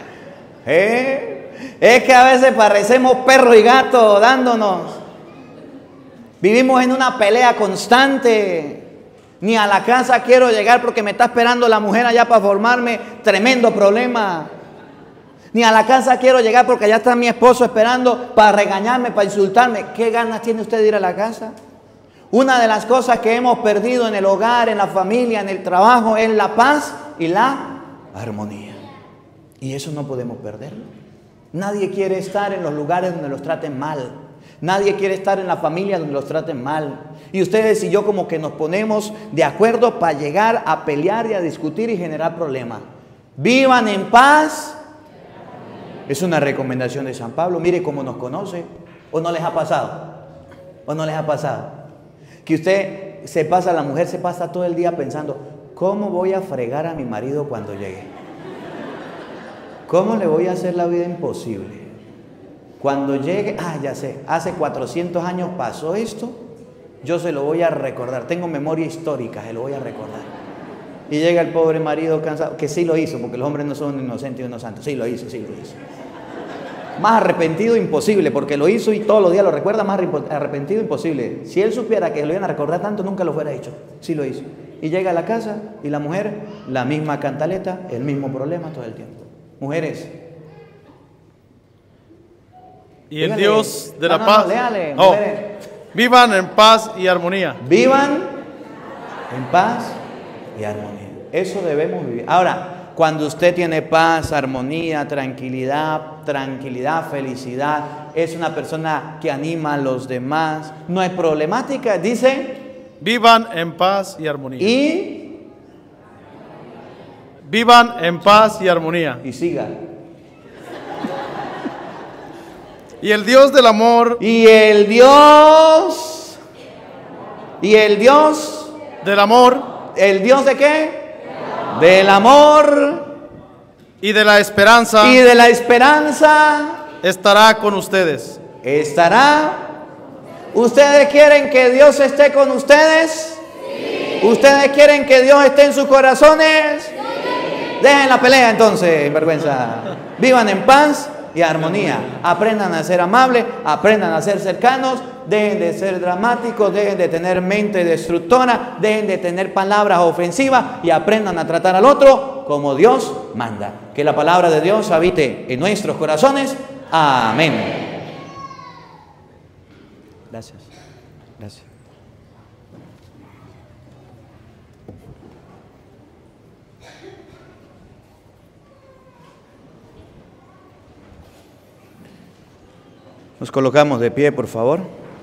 Es que a veces parecemos perro y gato dándonos. Vivimos en una pelea constante. Ni a la casa quiero llegar porque me está esperando la mujer allá para formarme tremendo problema. Ni a la casa quiero llegar porque allá está mi esposo esperando para regañarme, para insultarme. ¿Qué ganas tiene usted de ir a la casa? Una de las cosas que hemos perdido en el hogar, en la familia, en el trabajo, es la paz y la armonía. Y eso no podemos perderlo. Nadie quiere estar en los lugares donde los traten mal. Nadie quiere estar en la familia donde los traten mal. Y ustedes y yo como que nos ponemos de acuerdo para llegar a pelear y a discutir y generar problemas. Vivan en paz. Es una recomendación de San Pablo. Mire cómo nos conoce. ¿O no les ha pasado? ¿O no les ha pasado? Que usted se pasa, la mujer se pasa todo el día pensando, ¿cómo voy a fregar a mi marido cuando llegue? ¿Cómo le voy a hacer la vida imposible? Cuando llegue, ya sé, hace 400 años pasó esto, yo se lo voy a recordar. Tengo memoria histórica, se lo voy a recordar. Y llega el pobre marido cansado, que sí lo hizo, porque los hombres no son inocentes y unos santos. Sí lo hizo, sí lo hizo. Más arrepentido imposible, porque lo hizo y todos los días lo recuerda, más arrepentido imposible. Si él supiera que lo iban a recordar tanto, nunca lo fuera hecho. Sí lo hizo. Y llega a la casa y la mujer, la misma cantaleta, el mismo problema todo el tiempo. Mujeres. Y el Dios de la paz. Léale, vivan en paz y armonía. Vivan en paz y armonía. Eso debemos vivir. Ahora, cuando usted tiene paz, armonía, tranquilidad, felicidad, es una persona que anima a los demás, no es problemática, dice. Vivan en paz y armonía. Y vivan en paz y armonía. Y siga. Y el Dios del amor. Y el Dios. Y el Dios. Del amor. ¿El Dios de qué? Del amor. Y de la esperanza. Y de la esperanza. Estará con ustedes. Estará. ¿Ustedes quieren que Dios esté con ustedes? Sí. ¿Ustedes quieren que Dios esté en sus corazones? Sí. Dejen la pelea entonces, vergüenza. Vivan en paz y armonía. Aprendan a ser amables, aprendan a ser cercanos, dejen de ser dramáticos, dejen de tener mente destructora, dejen de tener palabras ofensivas y aprendan a tratar al otro como Dios manda. Que la palabra de Dios habite en nuestros corazones. Amén. Gracias. Gracias. Nos colocamos de pie, por favor.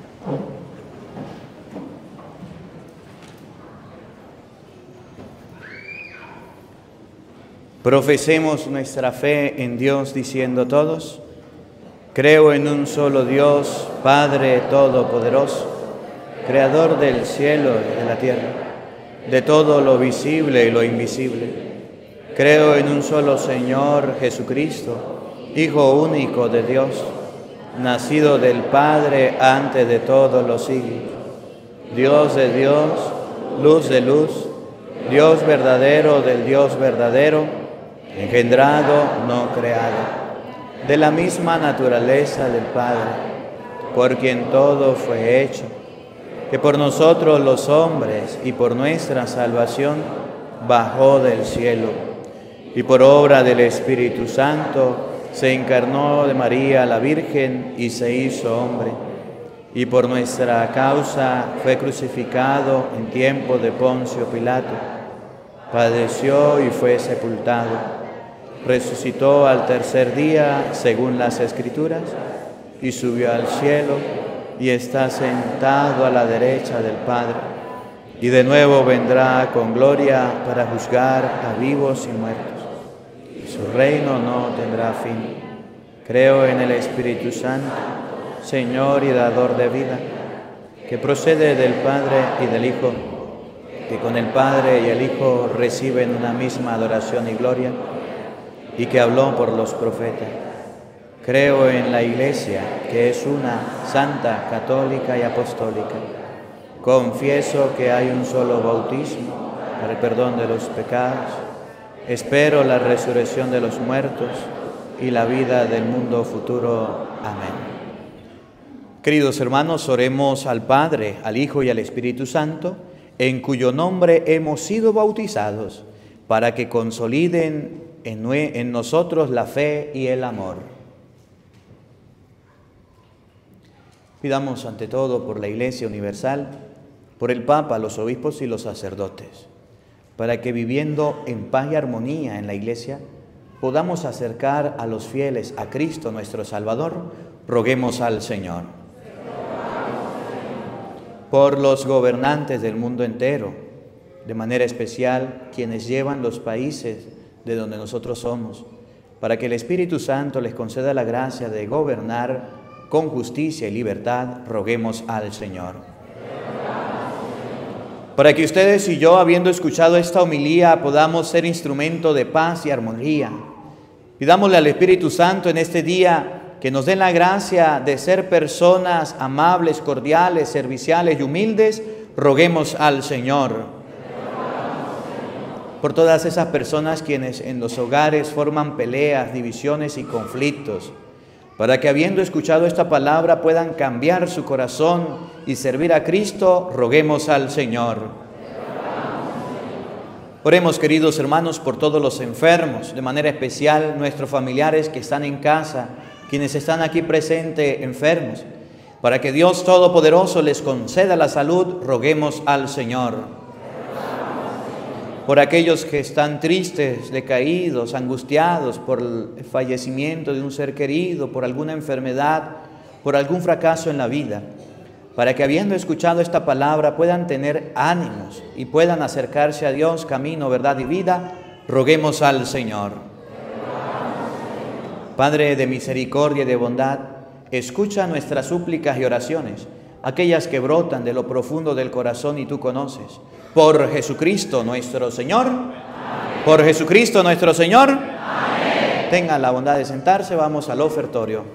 Profesemos nuestra fe en Dios diciendo todos: creo en un solo Dios, Padre Todopoderoso, Creador del cielo y de la tierra, de todo lo visible y lo invisible. Creo en un solo Señor Jesucristo, Hijo único de Dios, nacido del Padre antes de todos los siglos, Dios de Dios, luz de luz, Dios verdadero del Dios verdadero, engendrado, no creado, de la misma naturaleza del Padre, por quien todo fue hecho, que por nosotros los hombres y por nuestra salvación bajó del cielo, y por obra del Espíritu Santo se encarnó de María la Virgen y se hizo hombre, y por nuestra causa fue crucificado en tiempo de Poncio Pilato, padeció y fue sepultado, resucitó al tercer día según las Escrituras, y subió al cielo, y está sentado a la derecha del Padre. y de nuevo vendrá con gloria para juzgar a vivos y muertos. Y su reino no tendrá fin. Creo en el Espíritu Santo, Señor y dador de vida, que procede del Padre y del Hijo, que con el Padre y el Hijo reciben una misma adoración y gloria, y que habló por los profetas. Creo en la Iglesia, que es una, santa, católica y apostólica. Confieso que hay un solo bautismo para el perdón de los pecados. Espero la resurrección de los muertos y la vida del mundo futuro. Amén. Queridos hermanos, oremos al Padre, al Hijo y al Espíritu Santo, en cuyo nombre hemos sido bautizados, para que consoliden en nosotros la fe y el amor. Pidamos ante todo por la Iglesia Universal, por el Papa, los obispos y los sacerdotes, para que viviendo en paz y armonía en la Iglesia, podamos acercar a los fieles a Cristo nuestro Salvador. Roguemos al Señor. Por los gobernantes del mundo entero, de manera especial quienes llevan los países de donde nosotros somos, para que el Espíritu Santo les conceda la gracia de gobernar con justicia y libertad, roguemos al Señor. Para que ustedes y yo, habiendo escuchado esta homilía, podamos ser instrumento de paz y armonía, pidámosle al Espíritu Santo en este día que nos dé la gracia de ser personas amables, cordiales, serviciales y humildes, roguemos al Señor. Por todas esas personas quienes en los hogares forman peleas, divisiones y conflictos, para que habiendo escuchado esta palabra puedan cambiar su corazón y servir a Cristo, roguemos al Señor. Oremos, queridos hermanos, por todos los enfermos, de manera especial nuestros familiares que están en casa, quienes están aquí presentes enfermos, para que Dios Todopoderoso les conceda la salud, roguemos al Señor. Por aquellos que están tristes, decaídos, angustiados por el fallecimiento de un ser querido, por alguna enfermedad, por algún fracaso en la vida, para que habiendo escuchado esta palabra puedan tener ánimos y puedan acercarse a Dios, camino, verdad y vida, roguemos al Señor. Padre de misericordia y de bondad, escucha nuestras súplicas y oraciones, aquellas que brotan de lo profundo del corazón y tú conoces. Por Jesucristo nuestro Señor. Amén. Por Jesucristo nuestro Señor. Amén. Tengan la bondad de sentarse, vamos al ofertorio.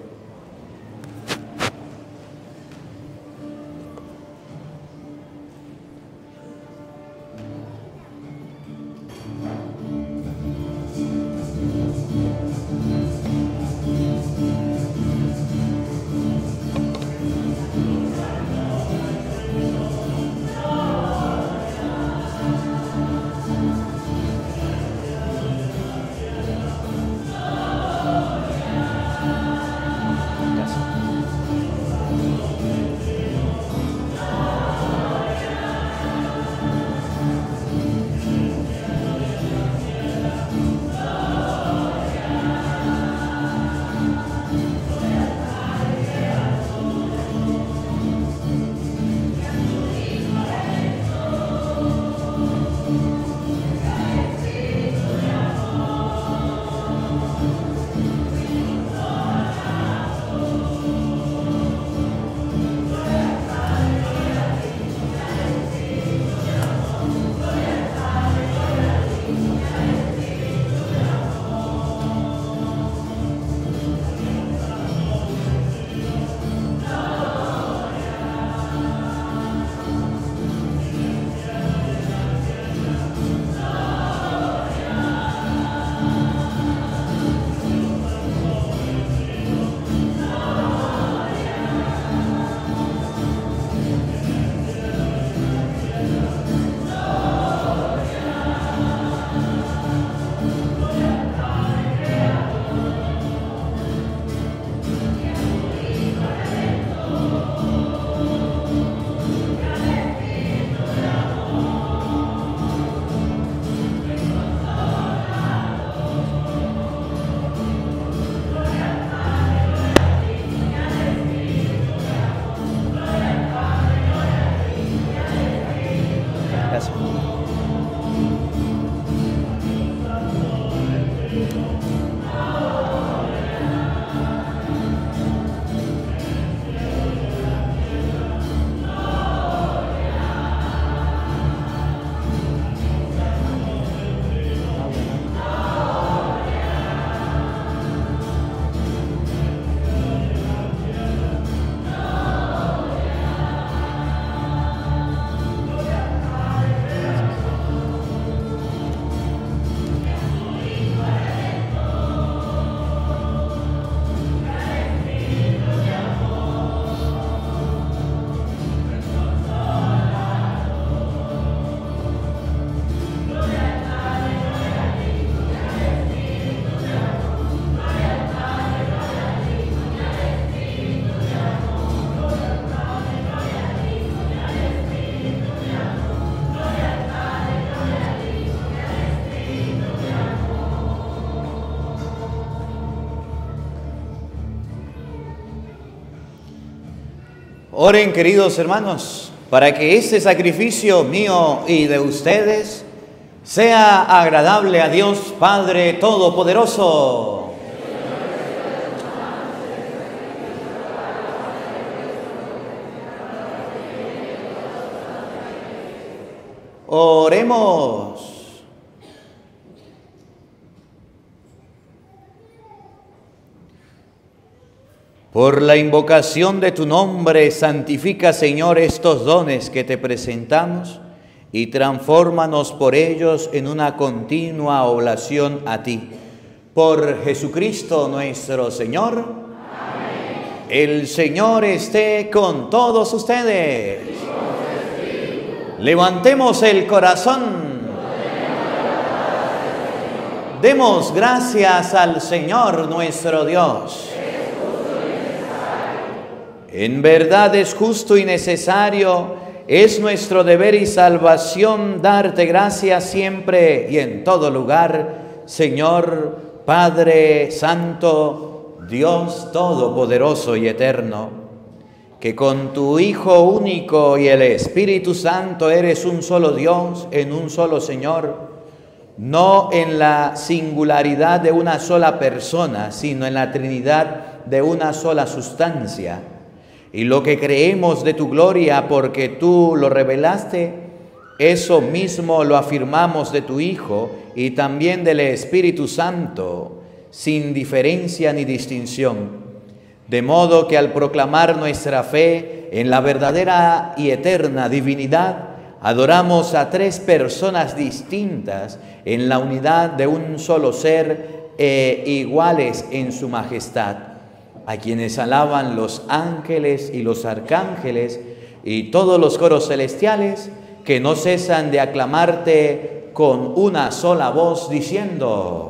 Oren, queridos hermanos, para que este sacrificio mío y de ustedes sea agradable a Dios Padre Todopoderoso. Oremos. Por la invocación de tu nombre, santifica, Señor, estos dones que te presentamos y transfórmanos por ellos en una continua oblación a ti. Por Jesucristo nuestro Señor. Amén. El Señor esté con todos ustedes. Levantemos el corazón. Demos gracias al Señor nuestro Dios. En verdad es justo y necesario, es nuestro deber y salvación darte gracias siempre y en todo lugar, Señor, Padre Santo, Dios Todopoderoso y Eterno, que con tu Hijo único y el Espíritu Santo eres un solo Dios, en un solo Señor, no en la singularidad de una sola persona, sino en la Trinidad de una sola sustancia. Y lo que creemos de tu gloria porque tú lo revelaste, eso mismo lo afirmamos de tu Hijo y también del Espíritu Santo, sin diferencia ni distinción. De modo que al proclamar nuestra fe en la verdadera y eterna divinidad, adoramos a tres personas distintas en la unidad de un solo ser e iguales en su majestad, a quienes alaban los ángeles y los arcángeles y todos los coros celestiales que no cesan de aclamarte con una sola voz diciendo: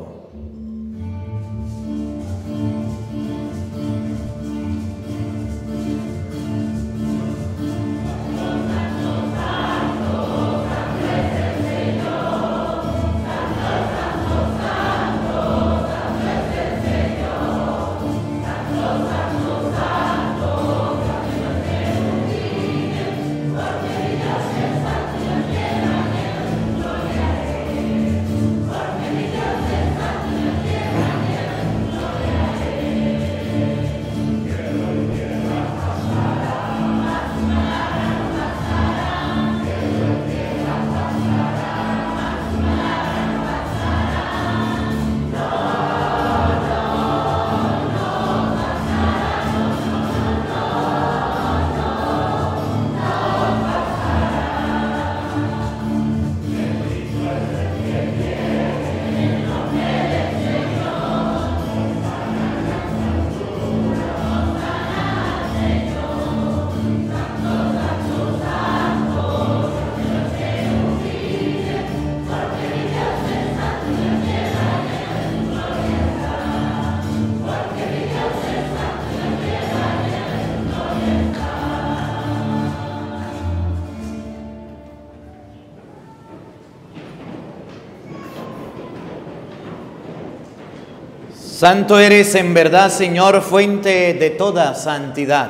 Santo eres en verdad, Señor, fuente de toda santidad.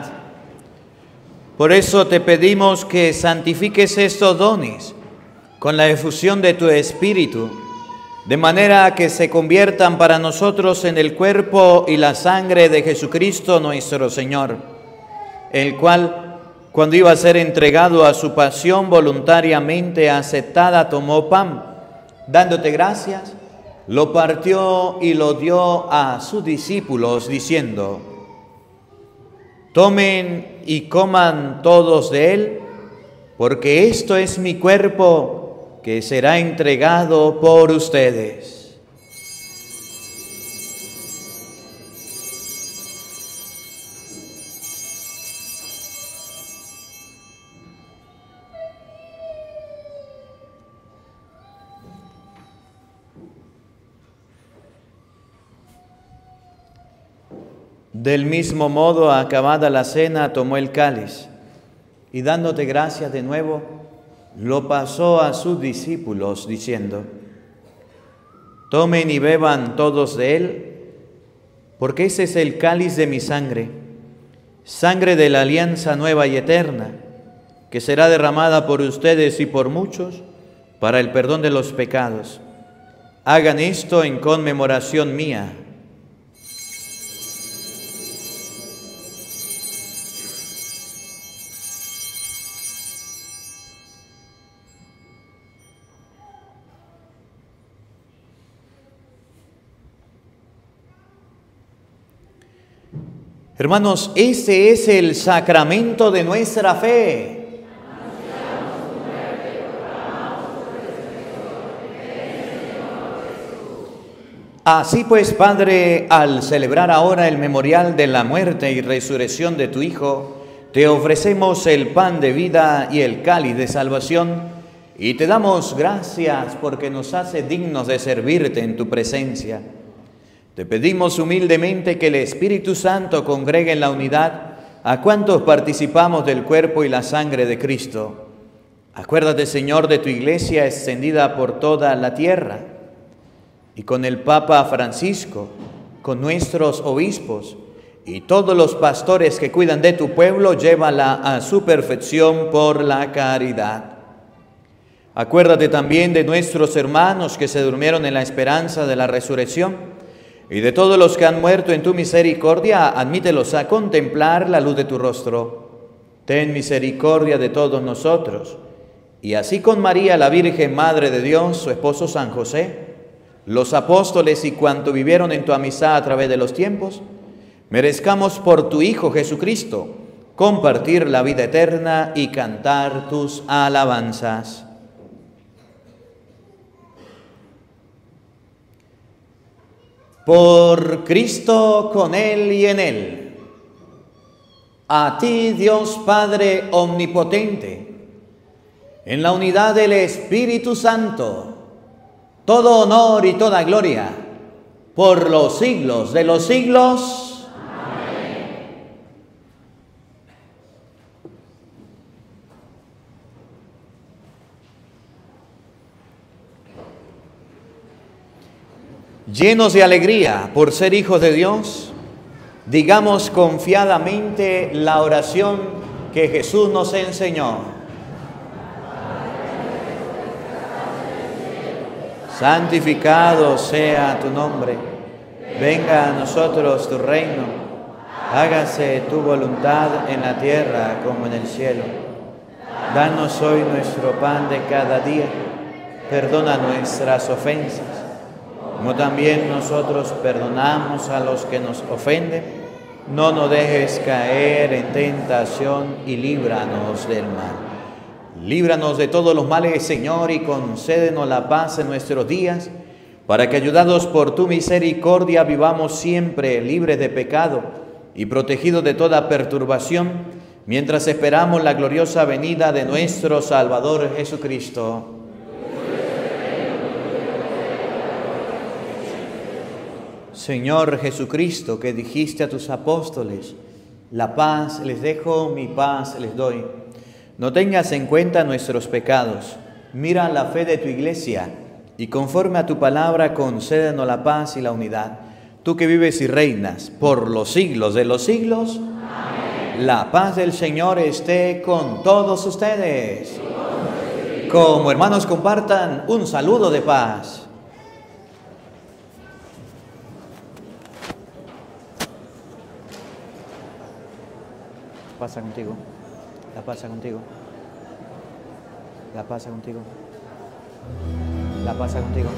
Por eso te pedimos que santifiques estos dones con la efusión de tu Espíritu, de manera que se conviertan para nosotros en el cuerpo y la sangre de Jesucristo nuestro Señor, el cual, cuando iba a ser entregado a su pasión voluntariamente aceptada, tomó pan, dándote gracias, lo partió y lo dio a sus discípulos, diciendo: tomen y coman todos de él, porque esto es mi cuerpo que será entregado por ustedes. Del mismo modo, acabada la cena, tomó el cáliz y dándote gracias de nuevo, lo pasó a sus discípulos diciendo: tomen y beban todos de él, porque ese es el cáliz de mi sangre, sangre de la alianza nueva y eterna, que será derramada por ustedes y por muchos para el perdón de los pecados. Hagan esto en conmemoración mía. Hermanos, este es el sacramento de nuestra fe. Así pues, Padre, al celebrar ahora el memorial de la muerte y resurrección de tu Hijo, te ofrecemos el pan de vida y el cáliz de salvación, y te damos gracias porque nos hace dignos de servirte en tu presencia. Te pedimos humildemente que el Espíritu Santo congregue en la unidad a cuantos participamos del cuerpo y la sangre de Cristo. Acuérdate, Señor, de tu iglesia extendida por toda la tierra, y con el Papa Francisco, con nuestros obispos y todos los pastores que cuidan de tu pueblo, llévala a su perfección por la caridad. Acuérdate también de nuestros hermanos que se durmieron en la esperanza de la resurrección, y de todos los que han muerto en tu misericordia, admítelos a contemplar la luz de tu rostro. Ten misericordia de todos nosotros, y así con María, la Virgen Madre de Dios, su esposo San José, los apóstoles y cuanto vivieron en tu amistad a través de los tiempos, merezcamos por tu Hijo Jesucristo compartir la vida eterna y cantar tus alabanzas. Por Cristo, con Él y en Él. A ti, Dios Padre omnipotente, en la unidad del Espíritu Santo, todo honor y toda gloria, por los siglos de los siglos. Amén. Llenos de alegría por ser hijos de Dios, digamos confiadamente la oración que Jesús nos enseñó. Santificado sea tu nombre, venga a nosotros tu reino, hágase tu voluntad en la tierra como en el cielo. Danos hoy nuestro pan de cada día, perdona nuestras ofensas, como también nosotros perdonamos a los que nos ofenden. No nos dejes caer en tentación y líbranos del mal. Líbranos de todos los males, Señor, y concédenos la paz en nuestros días, para que, ayudados por tu misericordia, vivamos siempre libres de pecado y protegidos de toda perturbación, mientras esperamos la gloriosa venida de nuestro Salvador Jesucristo. Señor Jesucristo, que dijiste a tus apóstoles, la paz les dejo, mi paz les doy. No tengas en cuenta nuestros pecados, mira la fe de tu iglesia y conforme a tu palabra concédenos la paz y la unidad. Tú que vives y reinas por los siglos de los siglos, amén. La paz del Señor esté con todos ustedes. Como hermanos compartan un saludo de paz. Pasa contigo. La pasa contigo. La pasa contigo. La pasa contigo.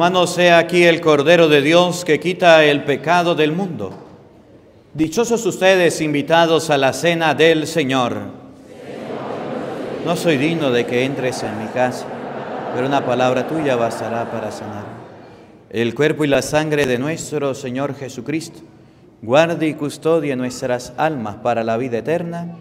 Hermanos, he aquí el Cordero de Dios que quita el pecado del mundo. Dichosos ustedes invitados a la cena del Señor. No soy digno de que entres en mi casa, pero una palabra tuya bastará para sanar. El cuerpo y la sangre de nuestro Señor Jesucristo guarde y custodie nuestras almas para la vida eterna.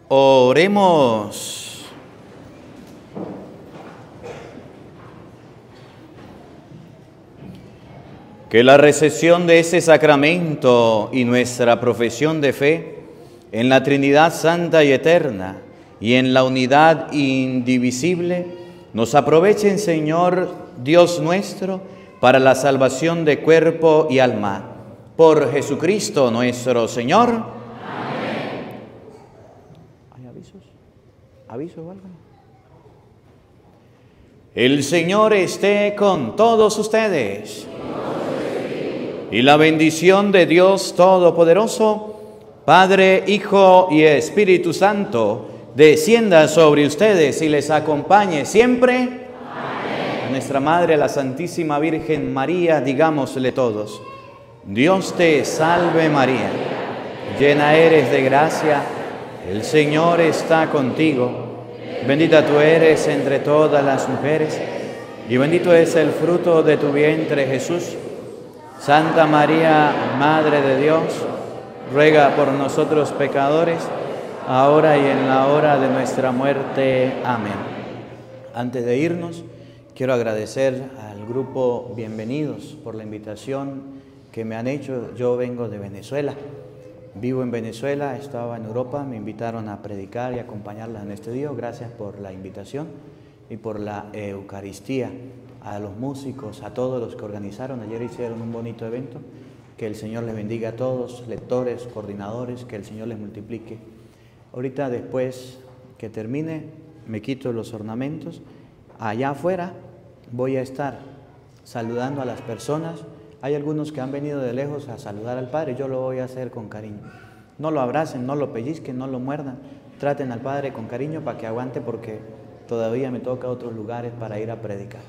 Oremos. Que la recepción de ese sacramento y nuestra profesión de fe en la Trinidad Santa y Eterna y en la unidad indivisible nos aprovechen, Señor Dios nuestro, para la salvación de cuerpo y alma. Por Jesucristo nuestro Señor. Amén. ¿Hay avisos? ¿Avisos o algo? El Señor esté con todos ustedes. Y la bendición de Dios Todopoderoso, Padre, Hijo y Espíritu Santo, descienda sobre ustedes y les acompañe siempre. Amén. A nuestra Madre, la Santísima Virgen María, digámosle todos: Dios te salve María, llena eres de gracia, el Señor está contigo, bendita tú eres entre todas las mujeres, y bendito es el fruto de tu vientre, Jesús. Santa María, Madre de Dios, ruega por nosotros pecadores, ahora y en la hora de nuestra muerte. Amén. Antes de irnos, quiero agradecer al grupo Bienvenidos por la invitación que me han hecho. Yo vengo de Venezuela, vivo en Venezuela, estaba en Europa, me invitaron a predicar y acompañarlas en este día. Gracias por la invitación y por la Eucaristía. A los músicos, a todos los que organizaron, ayer hicieron un bonito evento. Que el Señor les bendiga a todos, lectores, coordinadores, que el Señor les multiplique. Ahorita, después que termine, me quito los ornamentos. Allá afuera voy a estar saludando a las personas. Hay algunos que han venido de lejos a saludar al Padre, yo lo voy a hacer con cariño. No lo abracen, no lo pellizquen, no lo muerdan. Traten al Padre con cariño para que aguante, porque todavía me toca otros lugares para ir a predicar.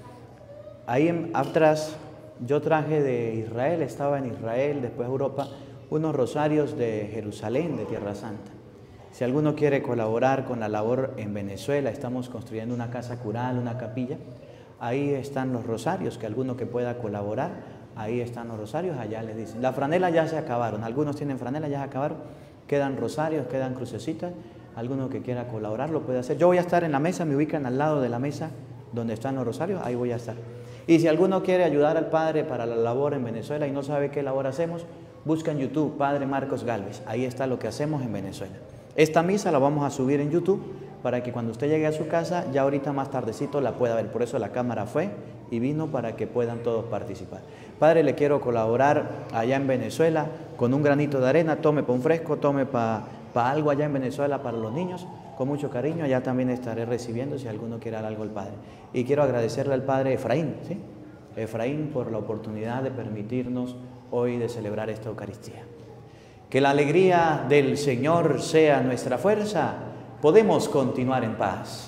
Ahí atrás yo traje de Israel, estaba en Israel, después Europa, unos rosarios de Jerusalén, de Tierra Santa. Si alguno quiere colaborar con la labor en Venezuela, estamos construyendo una casa cural, una capilla. Ahí están los rosarios, que alguno que pueda colaborar, ahí están los rosarios, allá les dicen. Las franelas ya se acabaron, algunos tienen franelas, ya se acabaron, quedan rosarios, quedan crucecitas. Alguno que quiera colaborar lo puede hacer. Yo voy a estar en la mesa, me ubican al lado de la mesa donde están los rosarios, ahí voy a estar. Y si alguno quiere ayudar al Padre para la labor en Venezuela y no sabe qué labor hacemos, busca en YouTube Padre Marcos Gálvez. Ahí está lo que hacemos en Venezuela. Esta misa la vamos a subir en YouTube para que cuando usted llegue a su casa, ya ahorita más tardecito la pueda ver. Por eso la cámara fue y vino para que puedan todos participar. Padre, le quiero colaborar allá en Venezuela con un granito de arena. Tome para un fresco, tome para algo allá en Venezuela para los niños. Con mucho cariño, allá también estaré recibiendo si alguno quiere dar algo al Padre. Y quiero agradecerle al Padre Efraín, ¿sí? Efraín, por la oportunidad de permitirnos hoy de celebrar esta Eucaristía. Que la alegría del Señor sea nuestra fuerza. Podemos continuar en paz.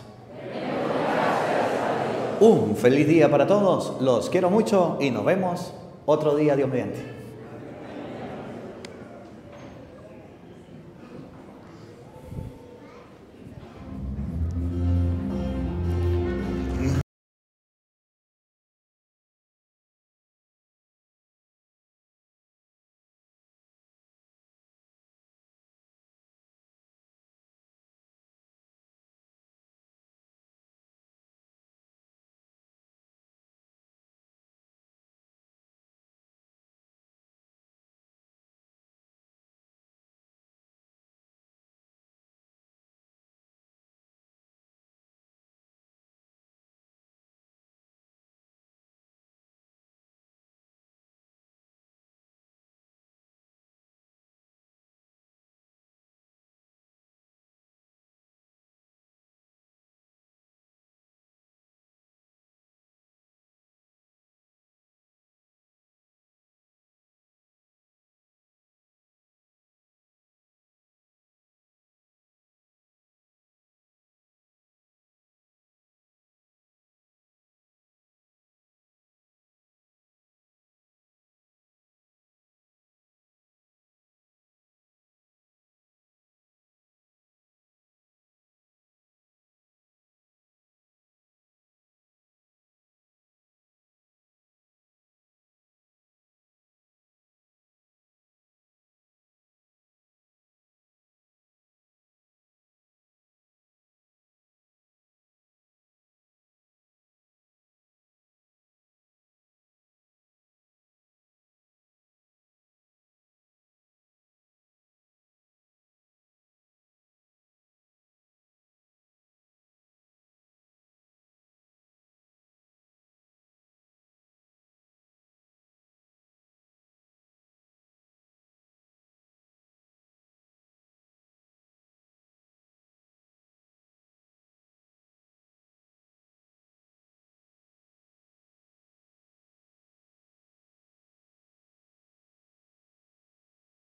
Un feliz día para todos. Los quiero mucho y nos vemos otro día, Dios mediante.